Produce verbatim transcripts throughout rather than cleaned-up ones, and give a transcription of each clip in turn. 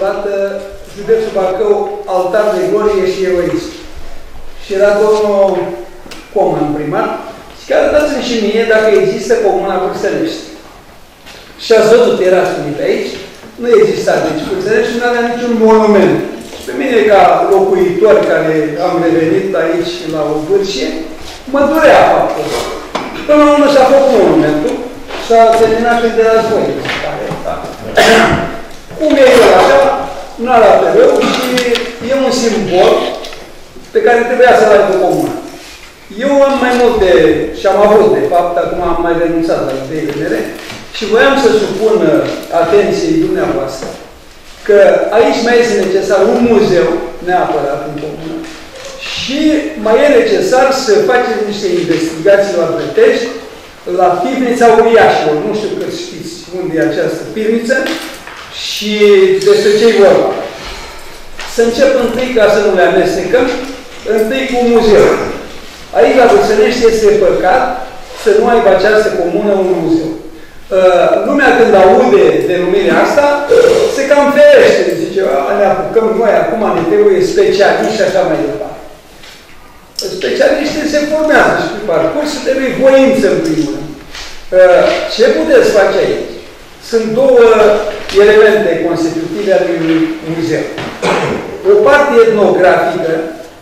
intitulat Județul Bacău, altar de glorie și eroism. Și era domnul Coman primar, și că arătați-mi și mie dacă există comuna Vârsănești. Și ați văzut, era spune pe aici, nu exista deci Vârsănești, nu avea niciun monument. Și pe mine, ca locuitor care am revenit aici la o vârșie, mă durea faptul. Până la urmă și-a făcut monumentul și a terminat când de război. Cum e el așa, nu arată rău și e un simbol pe care trebuia să-l aibă comuna. Eu am mai multe, și am avut, de fapt, acum am mai renunțat la ideile mele, și voiam să supun atenției dumneavoastră că aici mai este necesar un muzeu neapărat în comună și mai e necesar să faceți niște investigații la Brătești, la pivnița uriașilor. Nu știu că știți unde e această pivniță și despre ce-i vorba. Să încep întâi, ca să nu le amestecăm, întâi cu muzeul. Aici la Vârsănești este păcat să nu aibă această comună un muzeu. Uh, lumea când aude denumirea asta, se cam ferește, zice, ne apucăm noi, acum ne trebuie specialiști și așa mai departe. Specialiștii se formează și pe parcurs și trebuie voință în primul rând. Uh, ce puteți face aici? Sunt două elemente constitutive ale unui muzeu. O parte etnografică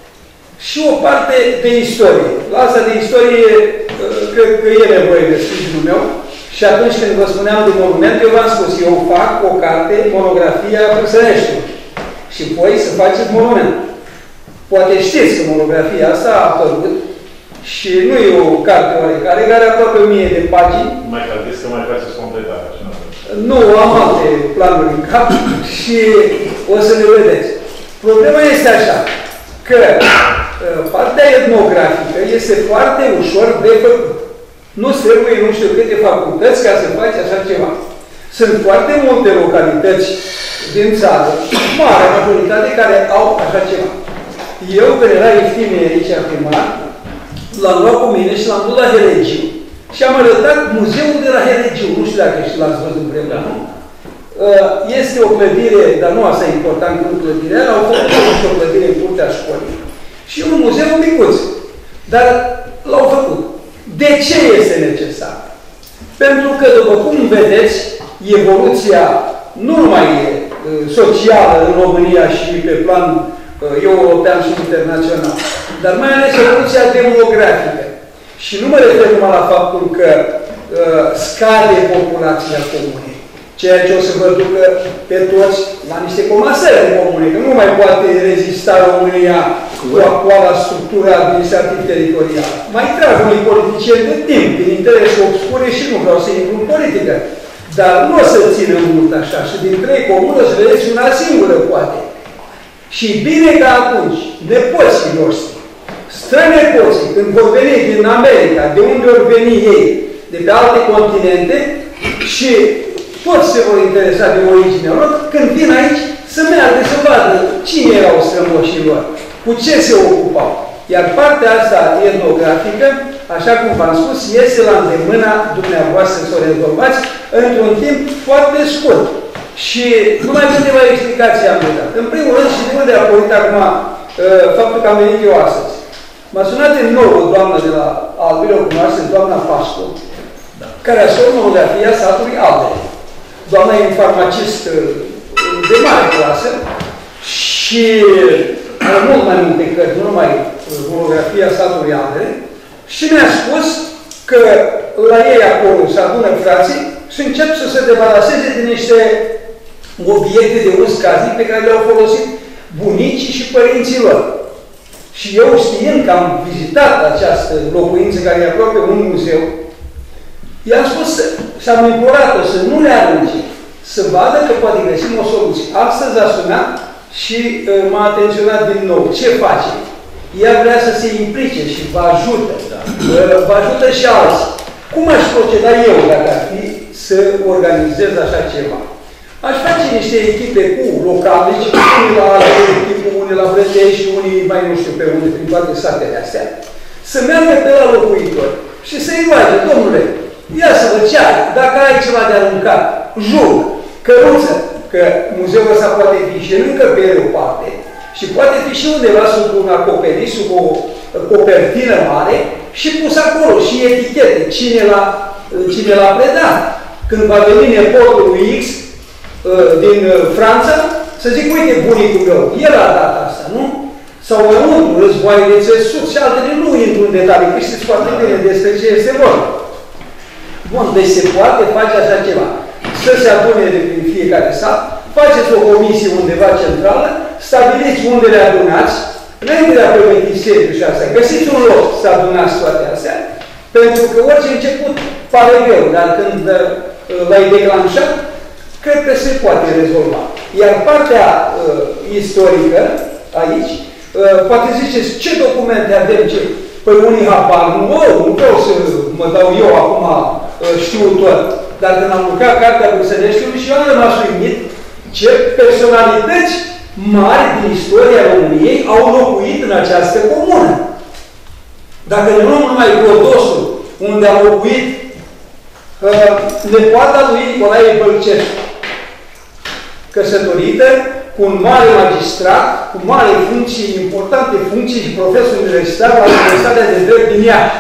și o parte de istorie. La asta de istorie, cred că e nevoie de sprijinul meu. Și atunci când vă spuneam de monument, eu v-am spus, eu fac o carte, monografia Vârsăneștiului. Și voi să faceți monument. Poate știți că monografia asta a apărut și nu e o carte oarecare, care are aproape o mie de pagini. Mai caldeți că mai faceți completarea. Nu, am alte planuri în cap și o să le vedeți. Problema este așa, că partea etnografică este foarte ușor de făcut. Nu trebuie nu știu câte facultăți ca să faci așa ceva. Sunt foarte multe localități din țară, mare majoritate, care au așa ceva. Eu, când era Eftime aici primar, l-am luat cu mine și l-am dus la Heregiu. Și am arătat muzeul de la Heregiu. Nu știu dacă și l-ați văzut împreună. Este o clădire, dar nu asta e important cu clădirea, au făcut și o clădire în curtea școlii. Și un muzeu micuț. Dar l-au făcut. De ce este necesar? Pentru că, după cum vedeți, evoluția nu numai socială în România și pe plan european și internațional, dar mai ales evoluția demografică. Și nu mă refer numai la faptul că uh, scade populația comunei, ceea ce o să vă ducă pe toți la niște comasări în comune, că nu mai poate rezista România cu actuala structură administrativ-teritorială. Mai trag unii politicieni de timp, din interese obscure și nu vreau să intru în politică. Dar nu o să țină mult așa și din trei comune o să vedeți una singură, poate. Și bine că atunci, nepoții noștri, strănepoții, când vor veni din America, de unde vor veni ei, de pe alte continente, și toți se vor interesa de originea lor, când vin aici, să meargă să vadă cine erau strămoșii lor, cu ce se ocupau. Iar partea asta etnografică, așa cum v-am spus, este la îndemâna dumneavoastră să o rezolvați într-un timp foarte scurt. Și numai câteva explicații am dat. În primul rând, și de unde a pornit acum faptul că am venit eu astăzi. M-a sunat din nou o doamnă de la Albile, o cunoaște, doamna Pascu, da, care a scos monografia satului Albile. Doamna e un farmacist de mare clasă și are mult mai multe cărți, nu numai monografia satului Albile, și mi-a spus că la ei acolo se adună frații și încep să se debaraseze din niște obiecte de uz casnic pe care le-au folosit bunicii și părinții lor. Și eu, știind că am vizitat această locuință care e aproape un muzeu, i-am spus și am implorat-o să nu le arunce, să vadă că poate găsim o soluție. Astăzi a sunat și uh, m-a atenționat din nou. Ce face? Ea vrea să se implice și vă ajută. Da. Uh, vă ajută și alții. Cum aș proceda eu, dacă ar fi, să organizez așa ceva? Aș face niște echipe cu locale, și unii la Albe, unii la Brătești, unii mai nu știu pe unde, prin toate satele astea, să meargă pe la locuitori și să-i roage, domnule, ia să vă ceară, dacă ai ceva de aruncat, jug, căruță, că muzeul ăsta poate fi și lângă pe o parte și poate fi și undeva sub un acoperiș, sub o copertină mare și pus acolo și etichete, cine l-a cine l-a predat. Când va veni nepotul lui X din Franța, să zic, uite, bunicul meu, el a dat asta, nu? Sau înăuntru, războaie de țesut și altele, nu intru în detalii, că știți foarte bine despre ce este vorba. Bun, deci se poate face așa ceva. Să se adune de prin fiecare sat, faceți o comisie undeva centrală, stabiliți unde le adunați, înainte de a pregăti sediul și asta, găsiți un loc să adunați toate astea, pentru că orice început pare greu, dar când l-ai declanșat, cred că se poate rezolva. Iar partea uh, istorică, aici, uh, poate ziceți, ce documente avem, ce? Păi unii habar, nu, nu vreau să mă dau eu acum, uh, știu tot. Dar când am lucrat Cartea Bruseleștiului și eu am rămas uimit ce personalități mari din istoria României au locuit în această comună. Dacă ne luăm numai Glodosul, unde a locuit uh, nepoata lui Nicolae Bălcești, căsătorită cu un mare magistrat, cu mare funcții, importante funcții și profesor universitar la Universitatea de Drept din Iași.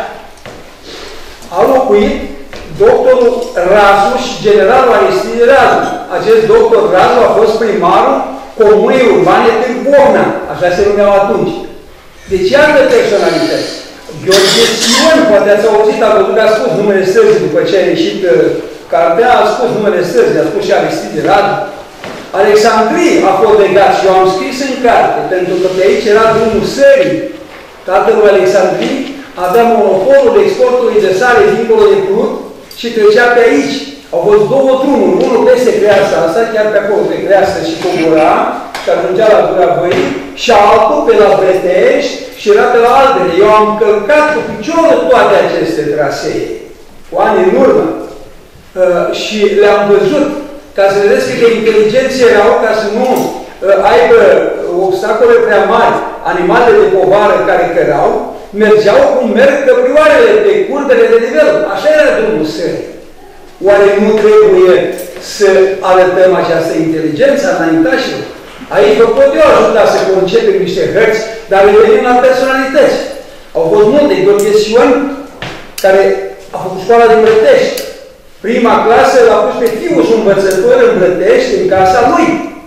A locuit doctorul Razu și generalul Aristide Razu. Acest doctor Razu a fost primarul Comunei Urbane Târgu Bocna, așa se numeau atunci. Deci, iată personalități. Gheorghe Sion, poate ați auzit, a văzut că a spus numele străzii după ce a ieșit uh, cartea, a spus numele străzii, a spus și Aristide Razu. Alexandrie a fost legat și eu am scris în carte, pentru că pe aici era drumul sării. Tatălui Alexandrie avea monopolul exportului de sare dincolo de Prut și trecea pe aici. Au fost două drumuri, unul peste Creasta asta, chiar pe acolo, pe Creasta și Cobura, și ajungea la Gura Văii, și altul pe la Bretești și era pe la altele. Eu am călcat cu piciorul toate aceste trasee, cu ani în urmă, uh, și le-am văzut, ca să vedeți cât de inteligenți erau, ca să nu uh, aibă obstacole prea mari. Animalele de povară care cărau, mergeau cum merg căprioarele pe curbele de nivel. Așa era drumul sării. Oare nu trebuie să arătăm această inteligență a înaintașilor? Aici vă pot eu ajuta să concepem niște hărți, dar revenim la personalități. Au fost multe. Gheorghe Sion, care a făcut școala din Brătești. Prima clasă l-a pus pe fiul și învățător în Brătești, în casa lui.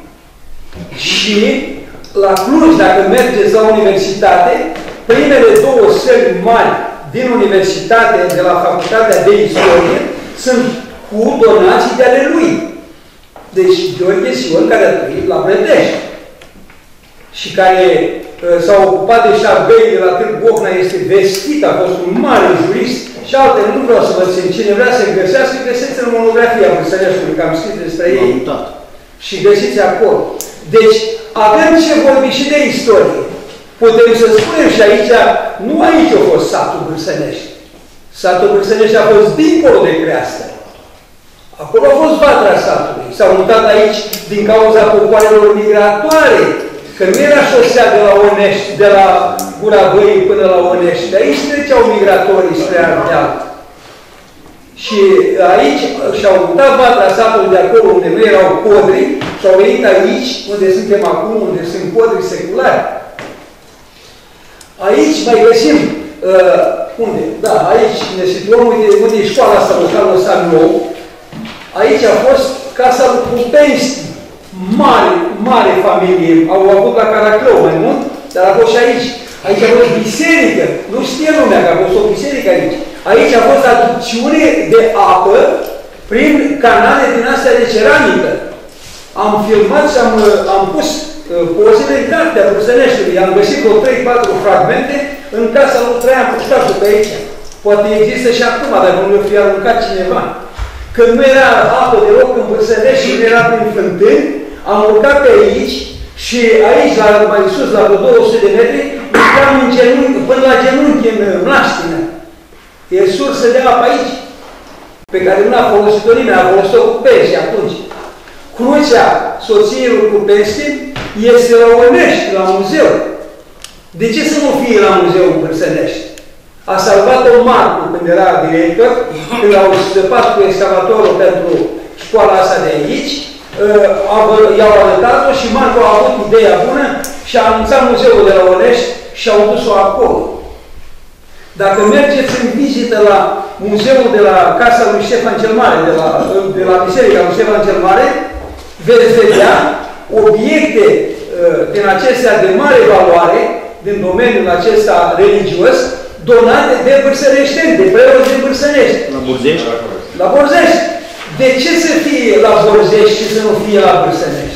Și la Cluj, dacă mergeți la universitate, primele două săli mari din universitate, de la Facultatea de Istorie, sunt cu donații de ale lui. Deci, Gheorghe Sion, care a trăit la Brătești și care uh, s-a ocupat de șargăi de la Târgu Bocna, este vestit, a fost un mare jurist și altele, nu vreau să vă țin. Cine vrea să găsească, găsiți în monografia Bruseleștiului, că am scris despre ei. Și găsiți acolo. Deci, avem ce vorbi și de istorie. Putem să spunem și aici, nu aici a fost satul Bruselești. Satul Bruselești a fost dincolo de Creastă. Acolo a fost vatra satului. S-au mutat aici din cauza popoarelor migratoare. Că nu era șosea de la Onești, de la Gura Văii până la Onești. De aici treceau migratorii spre Ardeal. Și aici și-au mutat vatra satului de acolo unde nu erau podri și au venit aici, unde suntem acum, unde sunt podri seculari. Aici mai găsim, uh, unde? Da, aici ne situăm, uite, unde e școala asta locală San Nou. Aici a fost casa lui Pupenski. Mare, mare familie. Au avut la Caraclău mai mult, dar a fost și aici. Aici a fost biserică. Nu știe lumea că a fost o biserică aici. Aici a fost aducțiune de apă prin canale din astea de ceramică. Am filmat și am, am pus uh, pozele în cartea Bruseleștiului. Am găsit vreo trei patru fragmente în casa lui Traian Pușcașu pe aici. Poate există și acum, dacă nu le-o fi aruncat cineva. Când nu era apă deloc în Bruselești și nu era prin fântâni, am urcat pe aici și aici, la, mai sus, la vreo două sute de metri, urcam în genunchi, până la genunchi în Mlaștină. E sursă de apă aici, pe care nu a folosit-o nimeni, a folosit-o Cupenski atunci. Crucea soției lui Cupenski este la Onești, la muzeu. De ce să nu fie la muzeu în Bruselești? A salvat-o Marcu când era director, când au scăpat cu excavatorul pentru școala asta de aici, i-au arătat-o și Marco a avut ideea bună și a anunțat muzeul de la Onești și au dus-o acolo. Dacă mergeți în vizită la muzeul de la Casa lui Ștefan cel Mare, de la, de la Biserica lui Ștefan cel Mare, veți vedea obiecte din acestea de mare valoare, din domeniul acesta religios, donate de vârsăneșteni, de preoți de vârsănești. La Borzești? La Borzești. De ce să fie la Borzești și să nu fie la Vârsănești?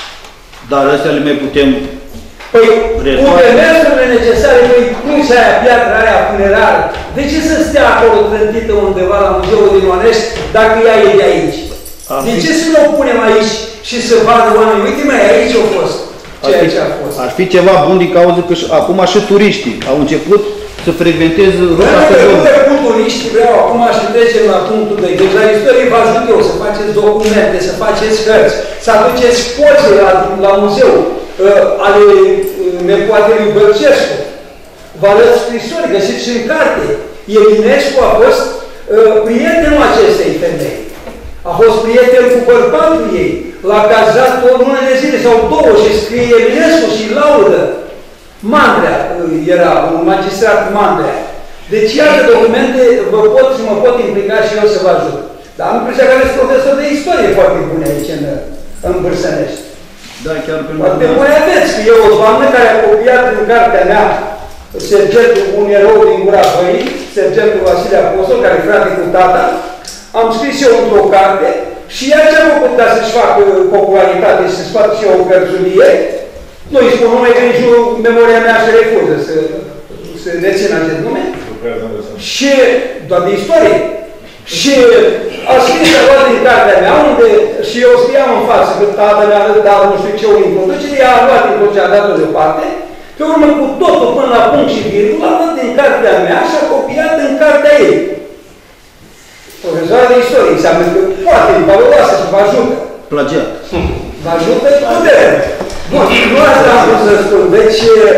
Dar astea le mai putem... Păi, cu demersurile necesare, păi, crucea aia, piatra aia funerară, de ce să stea acolo trântită undeva la Muzeul din Onești, dacă ea e de aici? De ce să nu o punem aici și să vadă oamenii? Uite, mai aici a fost ceea ce a fost. Ar fi ceva bun din cauza că acum și turiștii au început să frecventeze ruta asta. Vreau cu turiștii, vreau acum și trecem la punctul doi. Deci la istorie vă ajut eu să faceți documente, să faceți hărți, să aduceți poze la, la muzeu uh, ale uh, nepoatelui Bălcescu. Vă arăt scrisori, găsiți în carte. Eminescu a fost uh, prietenul acestei femei. A fost prieten cu bărbatul ei. L-a cazat o lună de zile sau două și scrie Eminescu și laudă. Mandrea era, un magistrat Mandrea. Deci, iată documente, vă pot și mă pot implica și eu să vă ajut. Dar am impresia că aveți profesor de istorie foarte bune aici în, în Vârsănești. Da, chiar pe Foarte bune aveți, că e o doamnă care a copiat în cartea mea Sergentul, un erou din Gura Băii, Sergentul Vasile Apostol, care e frate cu tata. Am scris eu într-o carte și ea ce a făcut ca să-și facă popularitate și să-și facă și o cărțulie. Nu îi spun numai că nici memoria mea și refuză să, să rețină acest nume. Și, doar de istorie. Și a scris ceva din cartea mea, unde și eu scriam în față că tata mi-a dat nu știu ce o introducere, ea a luat din ce a dat-o deoparte, pe urmă cu totul până la punct și virgulă, a luat din cartea mea și a copiat în cartea ei. Profesoara de istorie înseamnă că poate, e valoroasă și vă ajută. Plagiat. Vă ajută putere. Bun, nu asta am vrut să spun. Deci,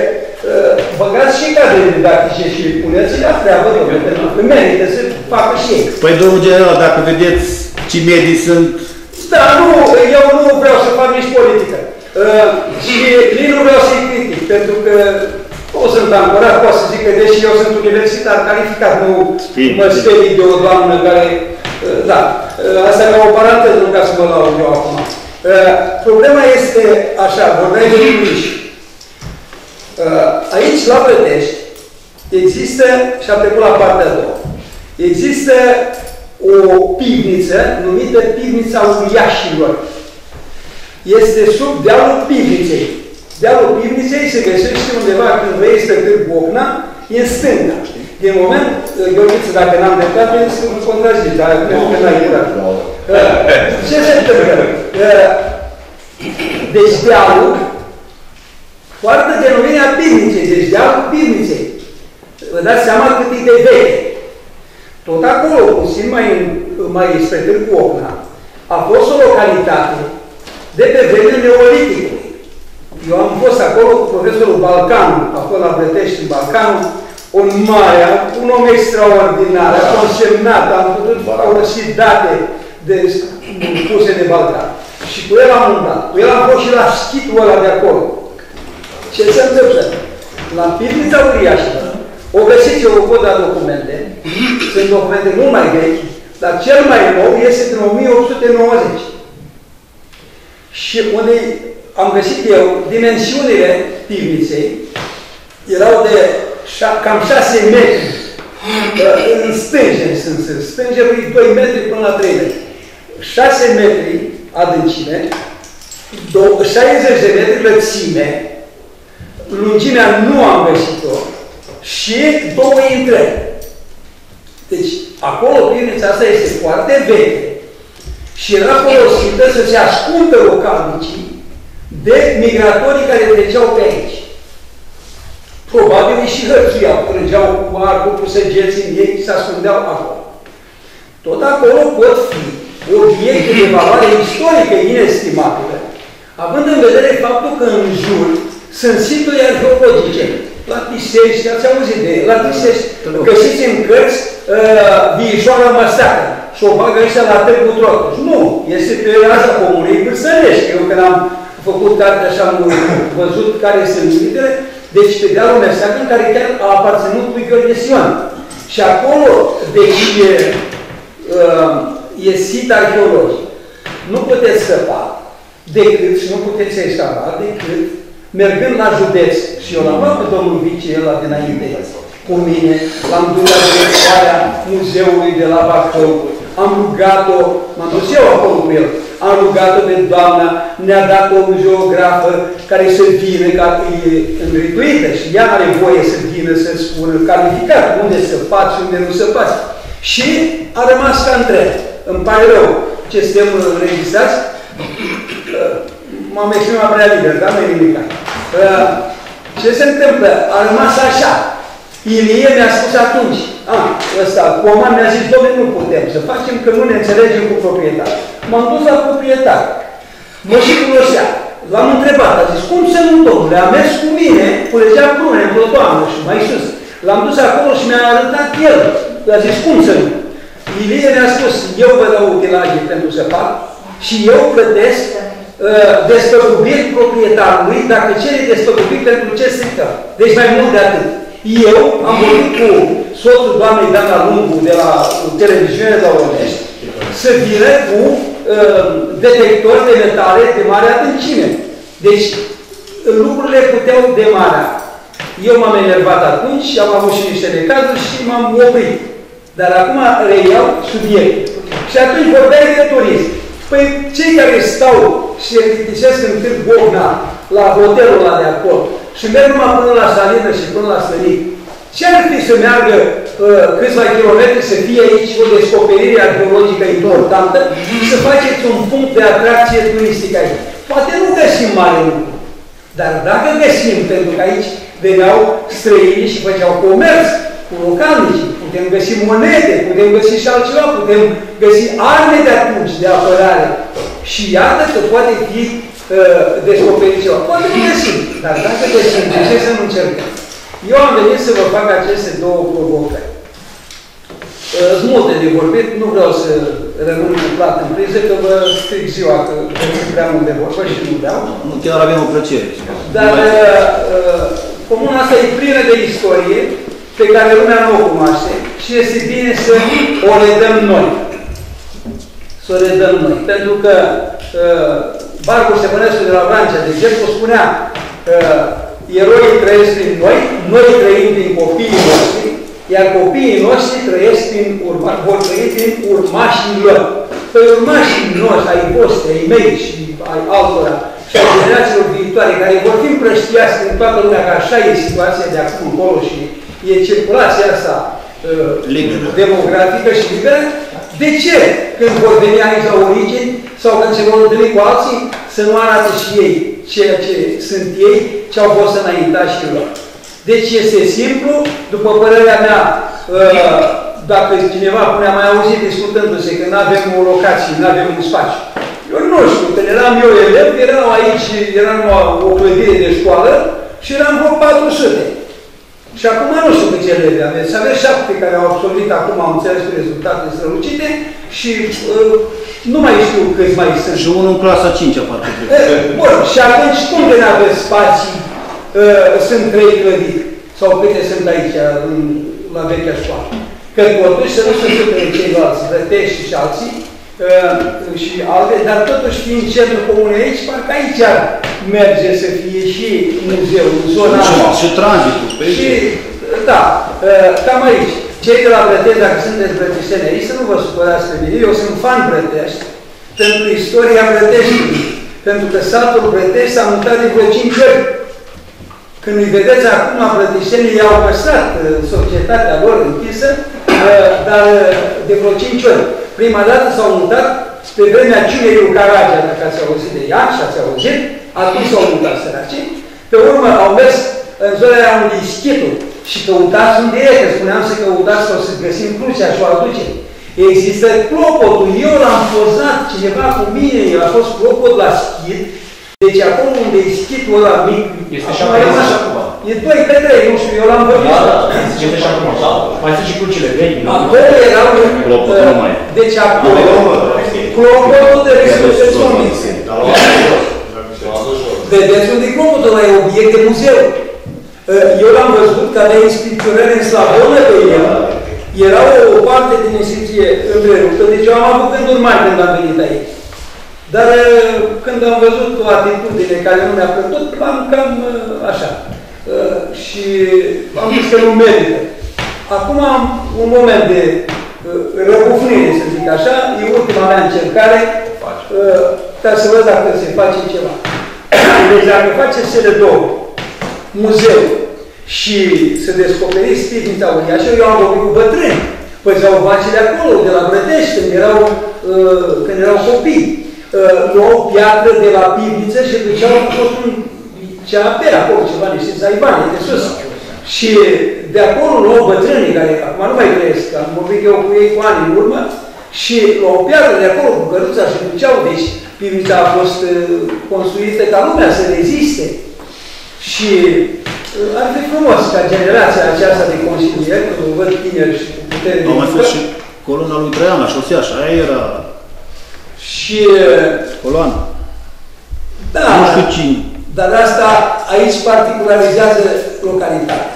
băgați și cadre didactice și puneți la treabă, domnule, pentru că merită să facă și ei. Păi, domnul general, dacă vedeți ce medii sunt... Da, nu, eu nu vreau să fac nici politică. Uh, și nici nu vreau să-i critic, pentru că o sunt ancorat, pot să zic că deși eu sunt universitar calificat, nu mă sperii de o doamnă care... Uh, da, uh, asta e o paranteză, nu ca să mă laud eu acum. Uh, problema este așa, vorbeai de turiști. Uh, aici, la Plătești, există, și am trecut la partea a doua, există o pivniță numită Pivnița Uriașilor. Este sub dealul Pivniței. Dealul Pivniței se găsește undeva când vei pe Târgu Ocna, în stânga. Din moment, Gheorghiță, dacă n-am dreptate, să mă contrazici, dar cred că n-ai dreptate. Ce se întâmplă? Deci dealul poartă denumirea Pivniței, deci dealul Pivniței. Vă dați seama cât e de veche. Tot acolo, puțin mai, mai spre Târgu Ocna, a fost o localitate de pe vremea Neoliticului. Eu am fost acolo cu profesorul Balcanu, acolo la Plătești, în Balcanu, un mare, un om extraordinar, a consemnat, am putut folosi date de, puse de Balcan. Și cu el am umblat. Cu el am fost și la schitul ăla de acolo. Ce se întâmplă? La Pivnița Uriașilor, o găsiți, eu vă pot da documente, sunt documente mult mai vechi, dar cel mai nou este din o mie opt sute nouăzeci. Și unde am găsit eu, dimensiunile pivniței erau de cam șase metri. În stângeni sunt, stângeni doi metri până la trei metri. șase metri adâncime, șaizeci de metri lățime, lungimea nu am găsit-o, și două intrări. Deci, acolo, pivnița asta este foarte veche și era folosită să se ascundă localnicii de migratorii care treceau pe aici. Probabil și hărțuiau, trângeau cu arcul, cu săgeți în ei, se ascundeau acolo. Tot acolo pot fi obiecte de valoare istorică inestimabilă, având în vedere faptul că în jur sunt situri arheologice. La Tisești, ați auzit de la Tisești, găsiți în cărți uh, Viijoara Măseacă, și o bagă ăștia la Târgu Trotuș. Nu, este pe raza comunei Vârsănești. Eu când am făcut cartea așa am văzut care sunt limitele, deci pe dealul Meseacan, care chiar a aparținut lui Gheorghe Sion. Și acolo, deci e, e sit arheologic. Nu puteți scăpa decât, și nu puteți escapa decât, mergând la județ, și eu l-am luat pe domnul Vice, el la dinainte, cu mine, l-am dus la directoarea muzeului de la Bacău, am rugat-o, m-am dus eu acolo cu el, am rugat-o pe doamna, ne-a dat o muzeografă care să vină, că e înrituită și ea are voie să vină, să spună calificat, unde să faci, unde nu să faci. Și a rămas ca întreb. Îmi pare rău ce suntem înregistrați. M-am exprimat prea liber, dar nu-i nimic. Ce se întâmplă? A rămas așa. Ilie mi-a spus atunci, a, ăsta, Coman mi-a zis, domnule, nu putem să facem, că nu ne înțelegem cu proprietarul. M-am dus la proprietar. Mă și cunosea. L-am întrebat, a zis, cum să nu, domnule? A mers cu mine, culegea prune în plotoană și mai sus. L-am dus acolo și mi-a arătat el. A zis, cum să nu? Ilie mi-a spus, eu vă dau utilaje pentru să fac și eu plătesc uh, despăgubiri proprietarului dacă cere despăgubiri pentru ce sector. Deci mai mult de atât. Eu am vorbit cu soțul doamnei Dana Lungu de la televiziunea de la Onești să vină cu uh, detectori de metale de mare adâncime. Deci lucrurile puteau demara. Eu m-am enervat atunci și am avut și niște necazuri și m-am oprit. Dar acum reiau subiectul. Și atunci vorbeai de turism. Păi cei care stau și se plictisesc în Târg Bogna, la hotelul ăla de acolo, și merg numai până la Salină și până la Slănic, ce ar fi să meargă uh, câțiva kilometri să fie aici o descoperire arheologică importantă și să faceți un punct de atracție turistică aici? Poate nu găsim mare lucru. Dar dacă găsim, pentru că aici veneau străinii și făceau comerț cu localnicii, putem găsi monede, putem găsi și altceva, putem găsi arme de atunci, de apărare. Și iată că poate fi uh, descoperit ceva. Poate nu găsim, dar dacă găsim, de ce să nu încercăm? Eu am venit să vă fac aceste două provocări. Uh, sunt multe de vorbit, nu vreau să rămân cu plat în priză, că vă stric ziua, că sunt prea mult de vorbă și nu vreau. Nu, chiar avem o plăcere. Dar uh, uh, comuna asta e plină de istorie, pe care lumea nu o cunoaște și este bine să o redăm noi. Să o redăm noi. Pentru că uh, Barbu Stepănescu de la Vrancea, de exemplu, spunea uh, eroii trăiesc prin noi, noi trăim prin copiii noștri, iar copiii noștri trăiesc prin urma, vor trăi prin urmașii lor. Păi urmașii noștri, ai voștri, ai mei și ai altora și ai generațiilor viitoare, care vor fi împrăștiați în toată lumea, că așa e situația de acum încolo și e circulația asta uh, demografică și liberă, de ce când vor veni aici la origini sau când se vor întâlni cu alții, să nu arate și ei ceea ce sunt ei, ce au fost înaintașii lor? Deci este simplu, după părerea mea, uh, dacă cineva până a mai auzit discutându-se că nu avem o locație, nu avem un spațiu. Eu nu știu, când eram eu elev, erau aici, era numai o clădire de școală și eram vreo patru sute. Și acum nu știu câți elevi aveți. Să aveți șapte care au absolvit acum, am înțeles cu rezultate strălucite și uh, nu mai știu câți mai sunt. Și unul în clasa a cincea, parcă. Bun, și atunci cum de nu aveți spații? Uh, sunt trei clădiri. Sau câte sunt aici, în, la vechea școală. Că totuși să nu se supere ceilalți, Rătești și alții, uh, și alte, dar totuși fiind centrul comunei aici, parcă aici ar merge să fie și muzeul, zona asta. Și tranzitul. Și, da, uh, cam aici. Cei de la Brătești, dacă sunteți brătișteni aici, să nu vă supărați pe mine. Eu sunt fan Brătești pentru istoria Brăteștiului. Pentru că satul Brătești s-a mutat de vreo cinci ori. Când îi vedeți acum, brătiștenii i-au păstrat societatea lor închisă, dar de vreo cinci ori. Prima dată s-au mutat pe vremea Ciunei lui Caragea, dacă ați auzit de ea și ați auzit, atunci s-au mutat săracii. Pe urmă au mers în zona aia unde e schitul și căutați unde e, că spuneam să căutați sau să găsim crucea și o aducem. Există clopotul, eu l-am pozat, cineva cu mine, el a fost clopot la schit, Deci acolo unde e schitul ăla mic, este și acum, este și acum. E doi pe trei, nu știu, eu l-am văzut. Da, da, este și acum. Mai sunt și crucile vechi. Acolo erau... Clopotul nu mai e. Deci acolo... Clopotul de resurse somnice. Vedeți unde e clopotul ăla, e obiect de muzeu. Eu l-am văzut, că avea inscripționare în slavonă pe el. Era o parte din inscripție întreruptă, deci eu am avut gânduri mari când am venit aici. Dar când am văzut o atitudine care nu mi-a plăcut, l-am cam așa. Și am zis că nu merită. Acum am un moment de răbufnire, să zic așa, e ultima mea încercare ca să văd dacă se face ceva. Deci dacă faceți cele două, muzeu și să descoperiți pivnița uriașă, eu am vorbit cu bătrâni. Păzeau vacile acolo, de la Brătești, când erau, când erau copii. Luau piatră de la pivniță și duceau fost un ceapea acolo, ceva, niște zaibane de sus. Și de acolo luau bătrânii, care acum nu mai trăiesc, am vorbit eu cu ei cu ani în urmă, și luau piatră de acolo cu căruța și duceau. Deci pivnița a fost construită ca lumea să reziste. Și ar fi frumos ca generația aceasta de consilieri, când o văd tineri și cu putere de... Au mai fost și coloana lui Traian, la șosea, și aia era... Și... Coloana. Da, nu știu cine. Dar asta aici particularizează localitatea.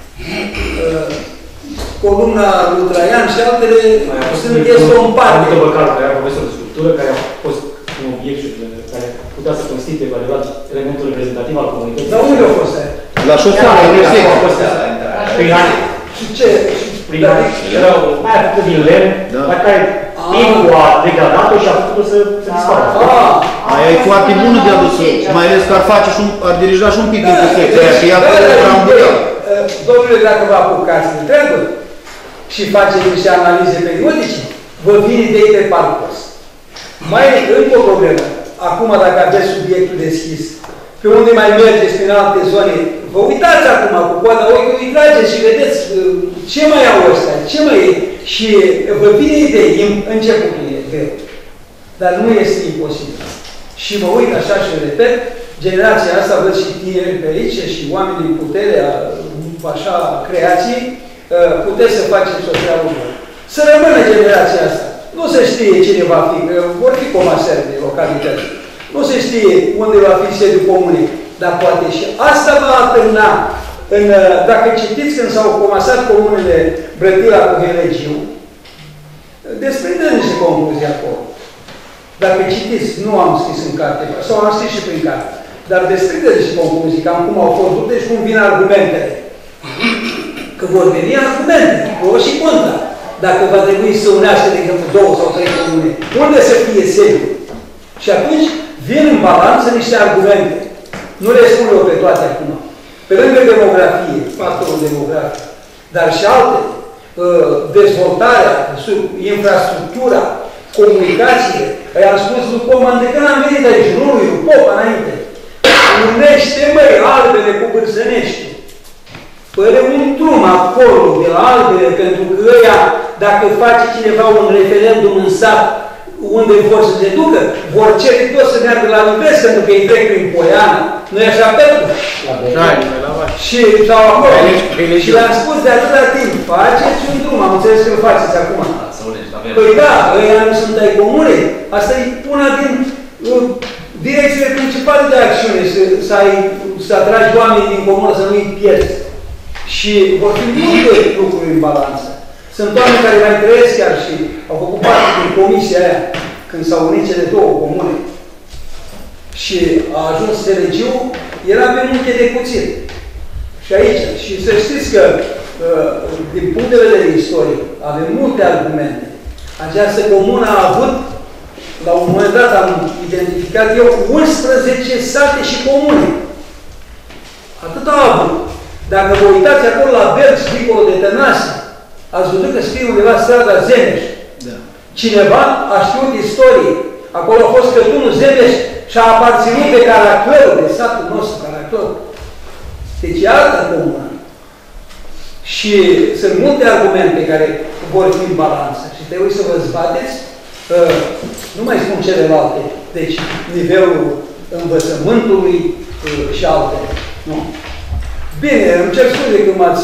Columna lui Traian și altele sunt este o parte. Am avut o care era profesor de sculptură, care a fost un obiect care putea să constituie cu adevărat elementul reprezentativ al comunității. Dar unde a fost aia? La șosea, la universitate. Prin ani. Și ce? Prin ani. Erau mai a făcut din lemn, dar care timpul a degradat-o și a făcut-o să dispară. Aia e foarte bună de adus, mai ales că ar face și ar dirija și un pic din secția, că ea era îmbuteală. Domnule, dacă vă apucați de treabă și faceți niște analize periodice, vă vin idei pe parcurs. Mai încă o problemă. Acum, dacă aveți subiectul deschis, pe unde mai mergeți prin alte zone, vă uitați acum cu coada ochiului, trageți și vedeți ce mai au ăstea, ce mai e. Și vă vine idei, începutul e greu. Dar nu este imposibil. Și mă uit așa și repet, generația asta, văd și tineri pe aici și oameni din puterea așa creației, puteți să faceți o treabă bună. Să rămână generația asta. Nu se știe cine va fi, că vor fi comasări de localități. Nu se știe unde va fi sediul comunei, dar poate și asta va atârna. În, dacă citiți când s-au comasat comunele Brătila cu Helegiu, desprinde niște concluzii acolo. Dacă citiți, nu am scris în carte, sau am scris și prin carte, dar desprinde niște concluzii, cam cum au fost dute și cum vin argumentele. Că vor veni argumente, pro și contra. Dacă va trebui să unească, de exemplu, două sau trei comune, unde să fie sediul? Și atunci vin în balanță niște argumente. Nu le spun eu pe toate acum. Pe lângă demografie, factorul demografic, dar și alte, dezvoltarea, infrastructura, comunicațiile. I-am spus lui Coman, de când am venit aici, nu lui Popa înainte. Unește, măi, Albele cu Bârsănești. Păi un drum acolo, de la Albele, pentru că ăia, dacă face cineva un referendum în sat, unde vor să se ducă, vor cere toți să meargă la Livesc, pentru că îi trec prin Poiana. Nu-i așa, Petru? Și sau acolo. Și le-am spus de atâta timp, faceți un drum, am înțeles că îl faceți acum. Păi da, ăia nu sunt ai comune. Asta e una din uh, direcțiile principale de acțiune, să, să, ai, să atragi oamenii din comună, să nu-i pierzi. Și vor fi multe lucruri în balanță. Sunt oameni care mai trăiesc chiar și au făcut parte din comisia aia, când s-au unit cele două comune. Și a ajuns Selegiu, era pe munte de puțin. Și aici. Și să știți că, din punct de vedere istoric, avem multe argumente. Această comună a avut, la un moment dat am identificat eu, unsprezece sate și comune. Atât a avut. Dacă vă uitați acolo la Berg, dincolo de Tănase, ați văzut că scrie undeva strada Zemeș. Da. Cineva a știut istorie. Acolo a fost cătunul Zemeș și a aparținut de Caraclău, de satul nostru, Caraclău. Deci e altă comună. Și sunt multe argumente care vor fi în balanță și trebuie să vă zbateți. Uh, nu mai spun celelalte. Deci, nivelul învățământului și altele. Nu? Bine, îmi cer scuze că m-ați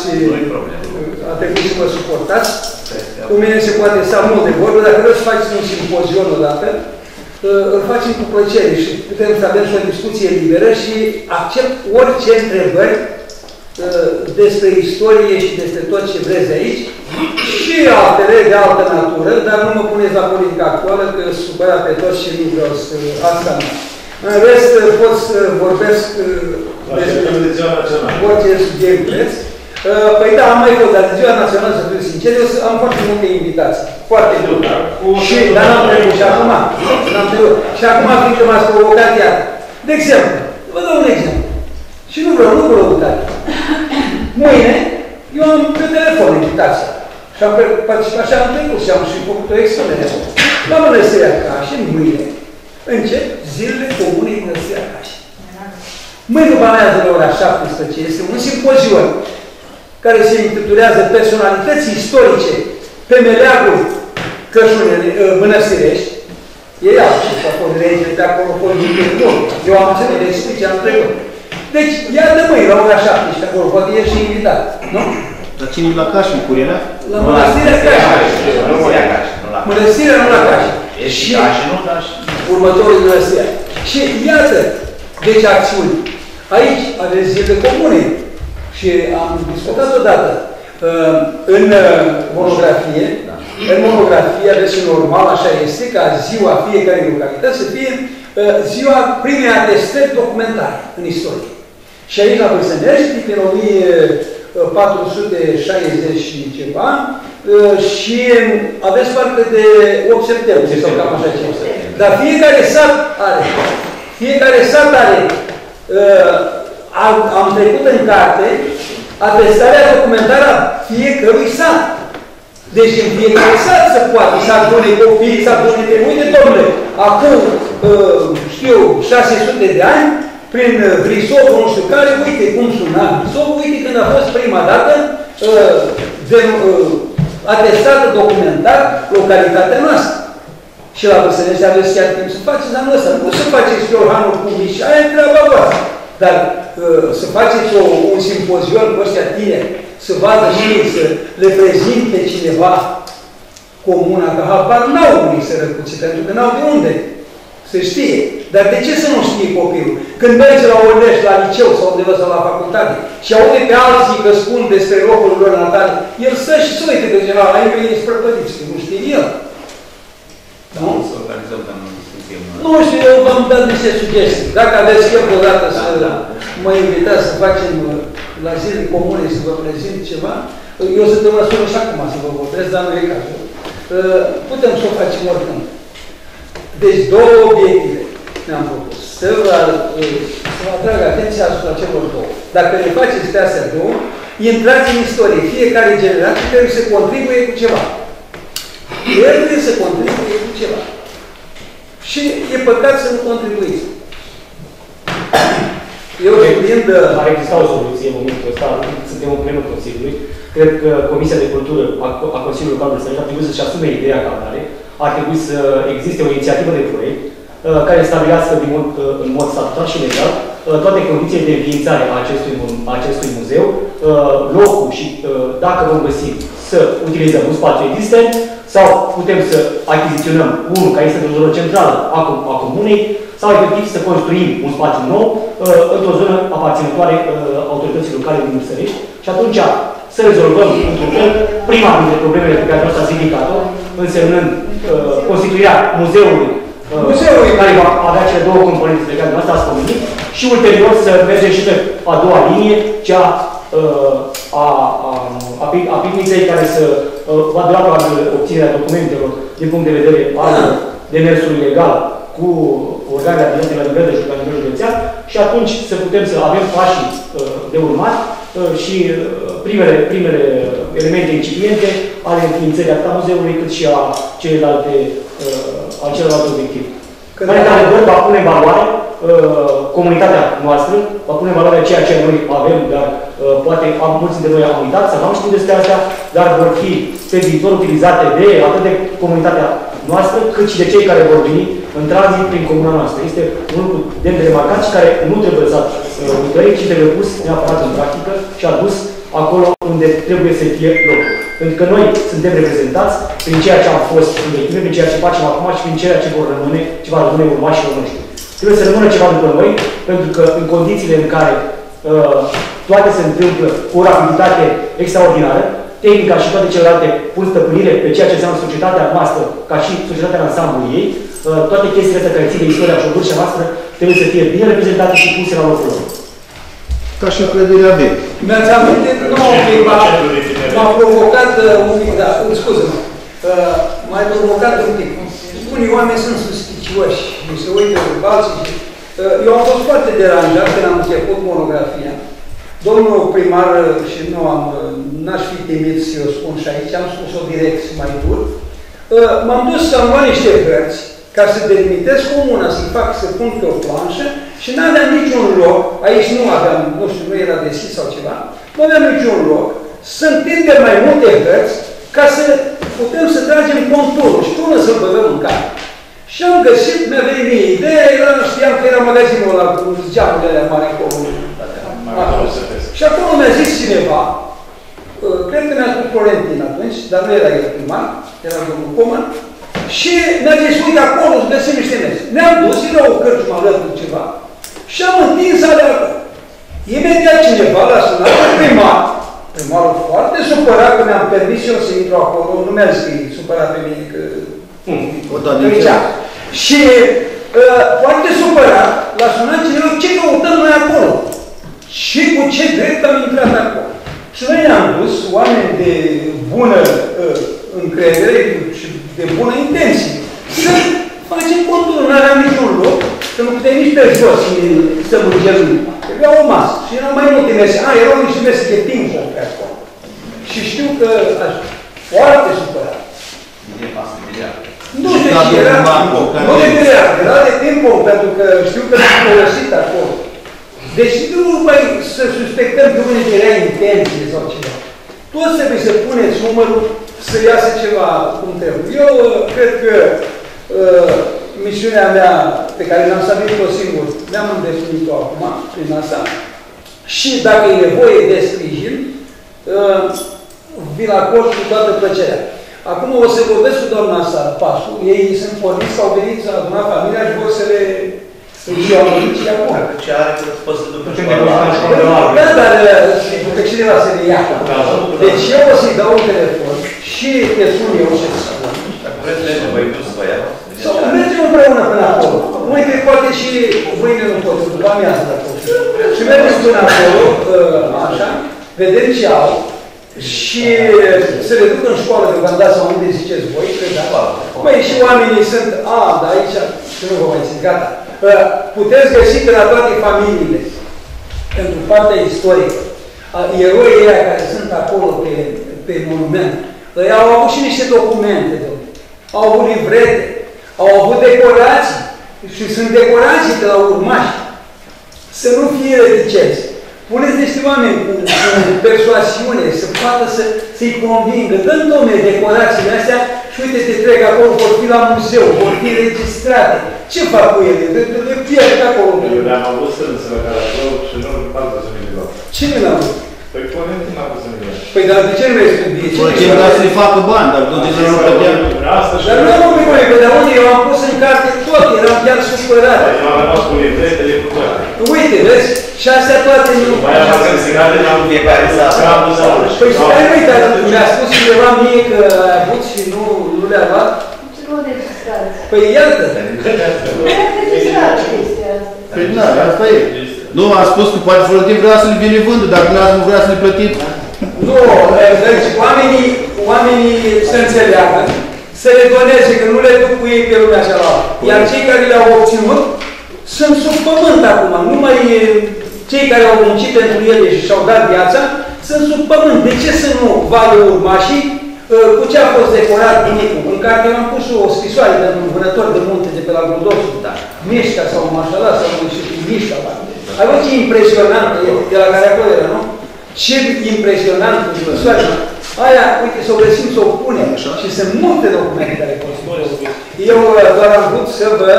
a trebuit să vă suportați. Cu mine se poate sta mult de vorbă, dacă vreți să faceți un simpozion odată, îl facem cu plăcere și putem să avem și o discuție liberă și accept orice întrebări despre istorie și despre tot ce vreți de aici și altele de altă natură, dar nu mă puneți la politica actuală, că supăra pe toți și nu vreau să... Asta nu. În rest, pot să vorbesc despre orice subiect vreți. Păi da, am mai fost, dar de Ziua Națională, să fiu sincer, eu am foarte multe invitații. Foarte multe. Și, dar n-am trecut și acum. N-am trecut. Și acum, fiindcă m-ați provocat iar. De exemplu, vă dau un exemplu. Și nu vreau, nu vă răutate. Mâine, eu am pe telefon invitația. Și am participat și am trecut și am și făcut o expunere. La Mănăstirea Cașin, mâine, încep zilele comunei Mănăstirea Cașin. Mâine după amiază la ora șaptesprezece este un simpozion care se intitulează Personalități istorice pe meleagul Mănăstirești. Ei au și s-a fost regele de acolo, fost din eu am înțeles, le explic ce am trecut. Deci, iată mâine, la ora șaptesprezece, acolo, poate e și invitat, nu? Dar cine e la Cașin, Curierea? La Mănăstirea Cașin. Mănăstirea, nu la Cașin. E și Cașin, nu, dar și... Următorul Mănăstirea. Și iată, deci acțiuni. Aici aveți zile comune. Și am discutat odată în monografie, în monografie aveți și normal, așa este, ca ziua fiecare localitate să fie ziua primei atestări documentare în istorie. Și aici la Băsănești, prin o mie patru sute șaizeci și ceva, și aveți parte de opt septembrie, sau cam așa ceva. Dar fiecare sat are, fiecare sat are, am trecut în carte atestarea documentară a fiecărui sat. Deci în fiecare sat se poate să adune copii, să adune pe... Uite, domnule, acum, știu, șase sute de ani, prin Hrisovul, nu știu care, uite cum suna Hrisovul, uite când a fost prima dată de, atestată, documentat, localitatea noastră. Și la Băsănești aveți chiar timp să faceți anul ăsta. Nu să faceți Iohanul public și aia e treaba voastră. Dar să faceți o, un simpozion cu ăștia tineri, să vadă și ei, să le prezinte cineva comuna, că habar n-au unii sărăcuți, pentru că n-au de unde să știe. Dar de ce să nu știe copilul? Când merge la Ornești, la liceu sau undeva sau la facultate și aude pe alții că spun despre locul lor natale, el stă și se uite de ceva, la ei e sprăpădiți, că nu știe el. Nu? Să organizăm, dar nu discuție. Nu știu, eu v-am dat niște sugestii. Dacă aveți chef odată să mă invitați să facem la zile comune, să vă prezint ceva, eu sunt în măsură și acum să vă vorbesc, dar nu e cazul. Putem să o facem oricând. Deci două obiective ne-am propus. Să vă, să vă atrag atenția asupra celor două. Dacă le faceți pe astea două, intrați în istorie. Fiecare generație trebuie să contribuie cu ceva. Trebuie să contribuie cu ceva. Și e păcat să nu contribuiți. Eu prind... Ar exista o soluție în momentul ăsta, suntem în plenul Consiliului. Cred că Comisia de Cultură a Consiliului Local de Sănătate ar trebui să-și asume ideea ca atare. Ar trebui să existe o inițiativă de proiect care stabilească din mod, în mod statutar și legal toate condițiile de înființare a acestui, a acestui muzeu, locul și dacă vom găsi să utilizăm un spațiu existent sau putem să achiziționăm unul care este într-o zonă centrală a, a comunei sau efectiv să construim un spațiu nou într-o zonă aparținătoare autorității locale din Băsănești și atunci să rezolvăm într-un fel prima dintre problemele pe care vreau să ați ridicat-o, însemnând constituirea muzeului Muzeul care va avea cele două componente de care dumneavoastră ați pomenit și ulterior să mergem și pe a doua linie, cea a, a, a, a pivniței care să va dura probabil obținerea documentelor din punct de vedere al demersului legal cu organele administrative la nivel de jucat, la nivel județean și atunci să putem să avem pașii de urmat și primele, primele elemente incipiente ale înființării atât a muzeului cât și a celelalte al celălalt obiectiv. Care, într-adevăr, va pune în valoare uh, comunitatea noastră, va pune în valoare ceea ce noi avem, dar uh, poate am, mulți dintre noi am uitat, să nu am știut despre astea, dar vor fi pe viitor utilizate de atât de comunitatea noastră, cât și de cei care vor veni în tranzit prin comuna noastră. Este un lucru demn de remarcat și care nu trebuie lăsat uitării, ci trebuie pus neapărat în practică și adus acolo unde trebuie să fie locul. Pentru că noi suntem reprezentați prin ceea ce am fost în vechime, prin ceea ce facem acum și prin ceea ce vor rămâne, ce va rămâne urmașilor noștri. Trebuie să rămână ceva după noi, pentru că în condițiile în care uh, toate se întâmplă cu o rapiditate extraordinară, tehnica și toate celelalte pun stăpânire pe ceea ce înseamnă societatea noastră, ca și societatea în ansamblul ei, uh, toate chestiile astea care țin de istoria și o noastră trebuie să fie bine reprezentate și puse la locul lor. Ca și clădirea veche. Mi-ați amintit, nu, m-a provocat uh, un pic, da, scuze-mă, uh, m-a provocat un pic. Unii oameni sunt suspicioși, nu se uită pe alții și... Uh, eu am fost foarte deranjat când am început monografia. Domnul primar, și nu am, n-aș fi timid să eu spun și aici, am spus-o direct mai dur, uh, m-am dus să-mi luat niște hărți, ca să delimitez comuna, să-i fac să pun pe o planșă și n-aveam niciun loc, aici nu aveam, nu știu, nu era deschis sau ceva, nu aveam niciun loc, să întindem mai multe hărți ca să putem să tragem conturul și până să-l băgăm în cap. Și am găsit, mi-a venit mie ideea, era, știam că era magazinul ăla cu geamurile alea mari acolo. Și acolo mi-a zis cineva, cred că mi-a spus Florentin atunci, dar nu era el primar, era domnul Coman, și mi-a zis, uite acolo, îți găsim niște mese. Ne-am dus, era o cărciumă alături ceva, și am întins alea acolo. Imediat cineva l-a sunat pe primar, primarul foarte supărat că mi-am permis eu să intru acolo, nu mi-a zis că e supărat pe mine, că... Și uh, foarte supărat, l-a sunat cineva, ce căutăm noi acolo? Și cu ce drept am intrat acolo? Și noi ne-am dus, oameni de bună uh, încredere și de bună intenție, să facem conturul, nu aveam niciun loc, că nu puteai nici pe jos să mângerăm. Trebuia o masă și erau mai multe mese. A, erau niște mese de ping-pong pe acolo. Și știu că așa, foarte supărat. Nu știu ce era, nu de grea, era de ping-pong, pentru că știu că s-a folosit acolo. Deci nu mai să suspectăm că unii era intenție sau ceva. Toți trebuie să puneți numărul să iasă ceva cum trebuie. Eu cred că uh, misiunea mea pe care ne-am stabilit-o singur, ne-am îndeplinit-o acum, prin asta. Și dacă e nevoie de sprijin, uh, vin la acord cu toată plăcerea. Acum o să vorbesc cu doamna asta, Pasu, ei sunt porniți, au venit să aduna familia și vor să le și au venit și acum. Ce are că poți să ducă Da, dar că cineva să le ia. Deci eu o să-i dau un telefon și te sun eu și să spun. Dacă vreți să mergem, voi dus pe ea. Sau mergem împreună până acolo. Uite, poate și mâine nu pot, după amiază dacă pot. Și mergem până acolo, așa, vedem ce au. Și să le duc în școală, că v-am dat sau unde ziceți voi, că da. Păi și oamenii sunt, a, da, aici, și nu vă mai țin, gata. Puteți găsi de la toate familiile, pentru partea istorică, eroii ăia care sunt acolo pe, pe monument. Ei au avut și niște documente, au avut livrete, au avut decorații și sunt decorații de la urmași. Să nu fie reticenți. Puneți niște oameni cu, cu persoasiune, să poată să, să-i convingă. Dă-mi, dom'le, decorațiile astea și uite, te trec acolo, vor fi la muzeu, vor fi registrate. Ce fac cu ele? Le pierd acolo. Eu le-am avut strânsă care acolo și nu fac să mi le luau. Cine l-a avut? Păi Florentin a avut să mi le luau. Păi dar de ce nu vrei să fie? Florentin vrea să-i facă bani, dar tot de ce nu plătea. Dar nu am vorbit cu ei, pe de unde eu am pus în carte tot, eram chiar supărat. Eu am rămas cu livretele cu toate. Uite, vezi? Și astea toate nu... Mai am avut sigare la fiecare sat. Păi stai, uite, mi-a spus cineva mie că ai avut și nu, nu le-a luat. Nu registrați. Păi iată. Nu registrați chestia asta. Păi da, asta e. Nu, am spus că poate Florentin vrea să le bine vândă, dar dumneavoastră nu vrea să le plătiți. Nu, deci oamenii, oamenii să înțeleagă, să le doneze, că nu le duc cu ei pe lumea cealaltă. Iar cei care le-au obținut sunt sub pământ acum. Numai cei care au muncit pentru ele și și-au dat viața sunt sub pământ. De ce să nu vadă urmașii cu ce a fost decorat bunicul? În care eu am pus o scrisoare pentru un vânător de munte de pe la Glodovski, da. Mișca sau Mașala sau nu știu cum Mișca. Ai văzut ce impresionant de la care acolo era, nu? Ce impresionant cu scrisoare. Aia, uite, să o găsim, să o punem. Și sunt multe documente care pot fi. Eu doar am vrut să vă,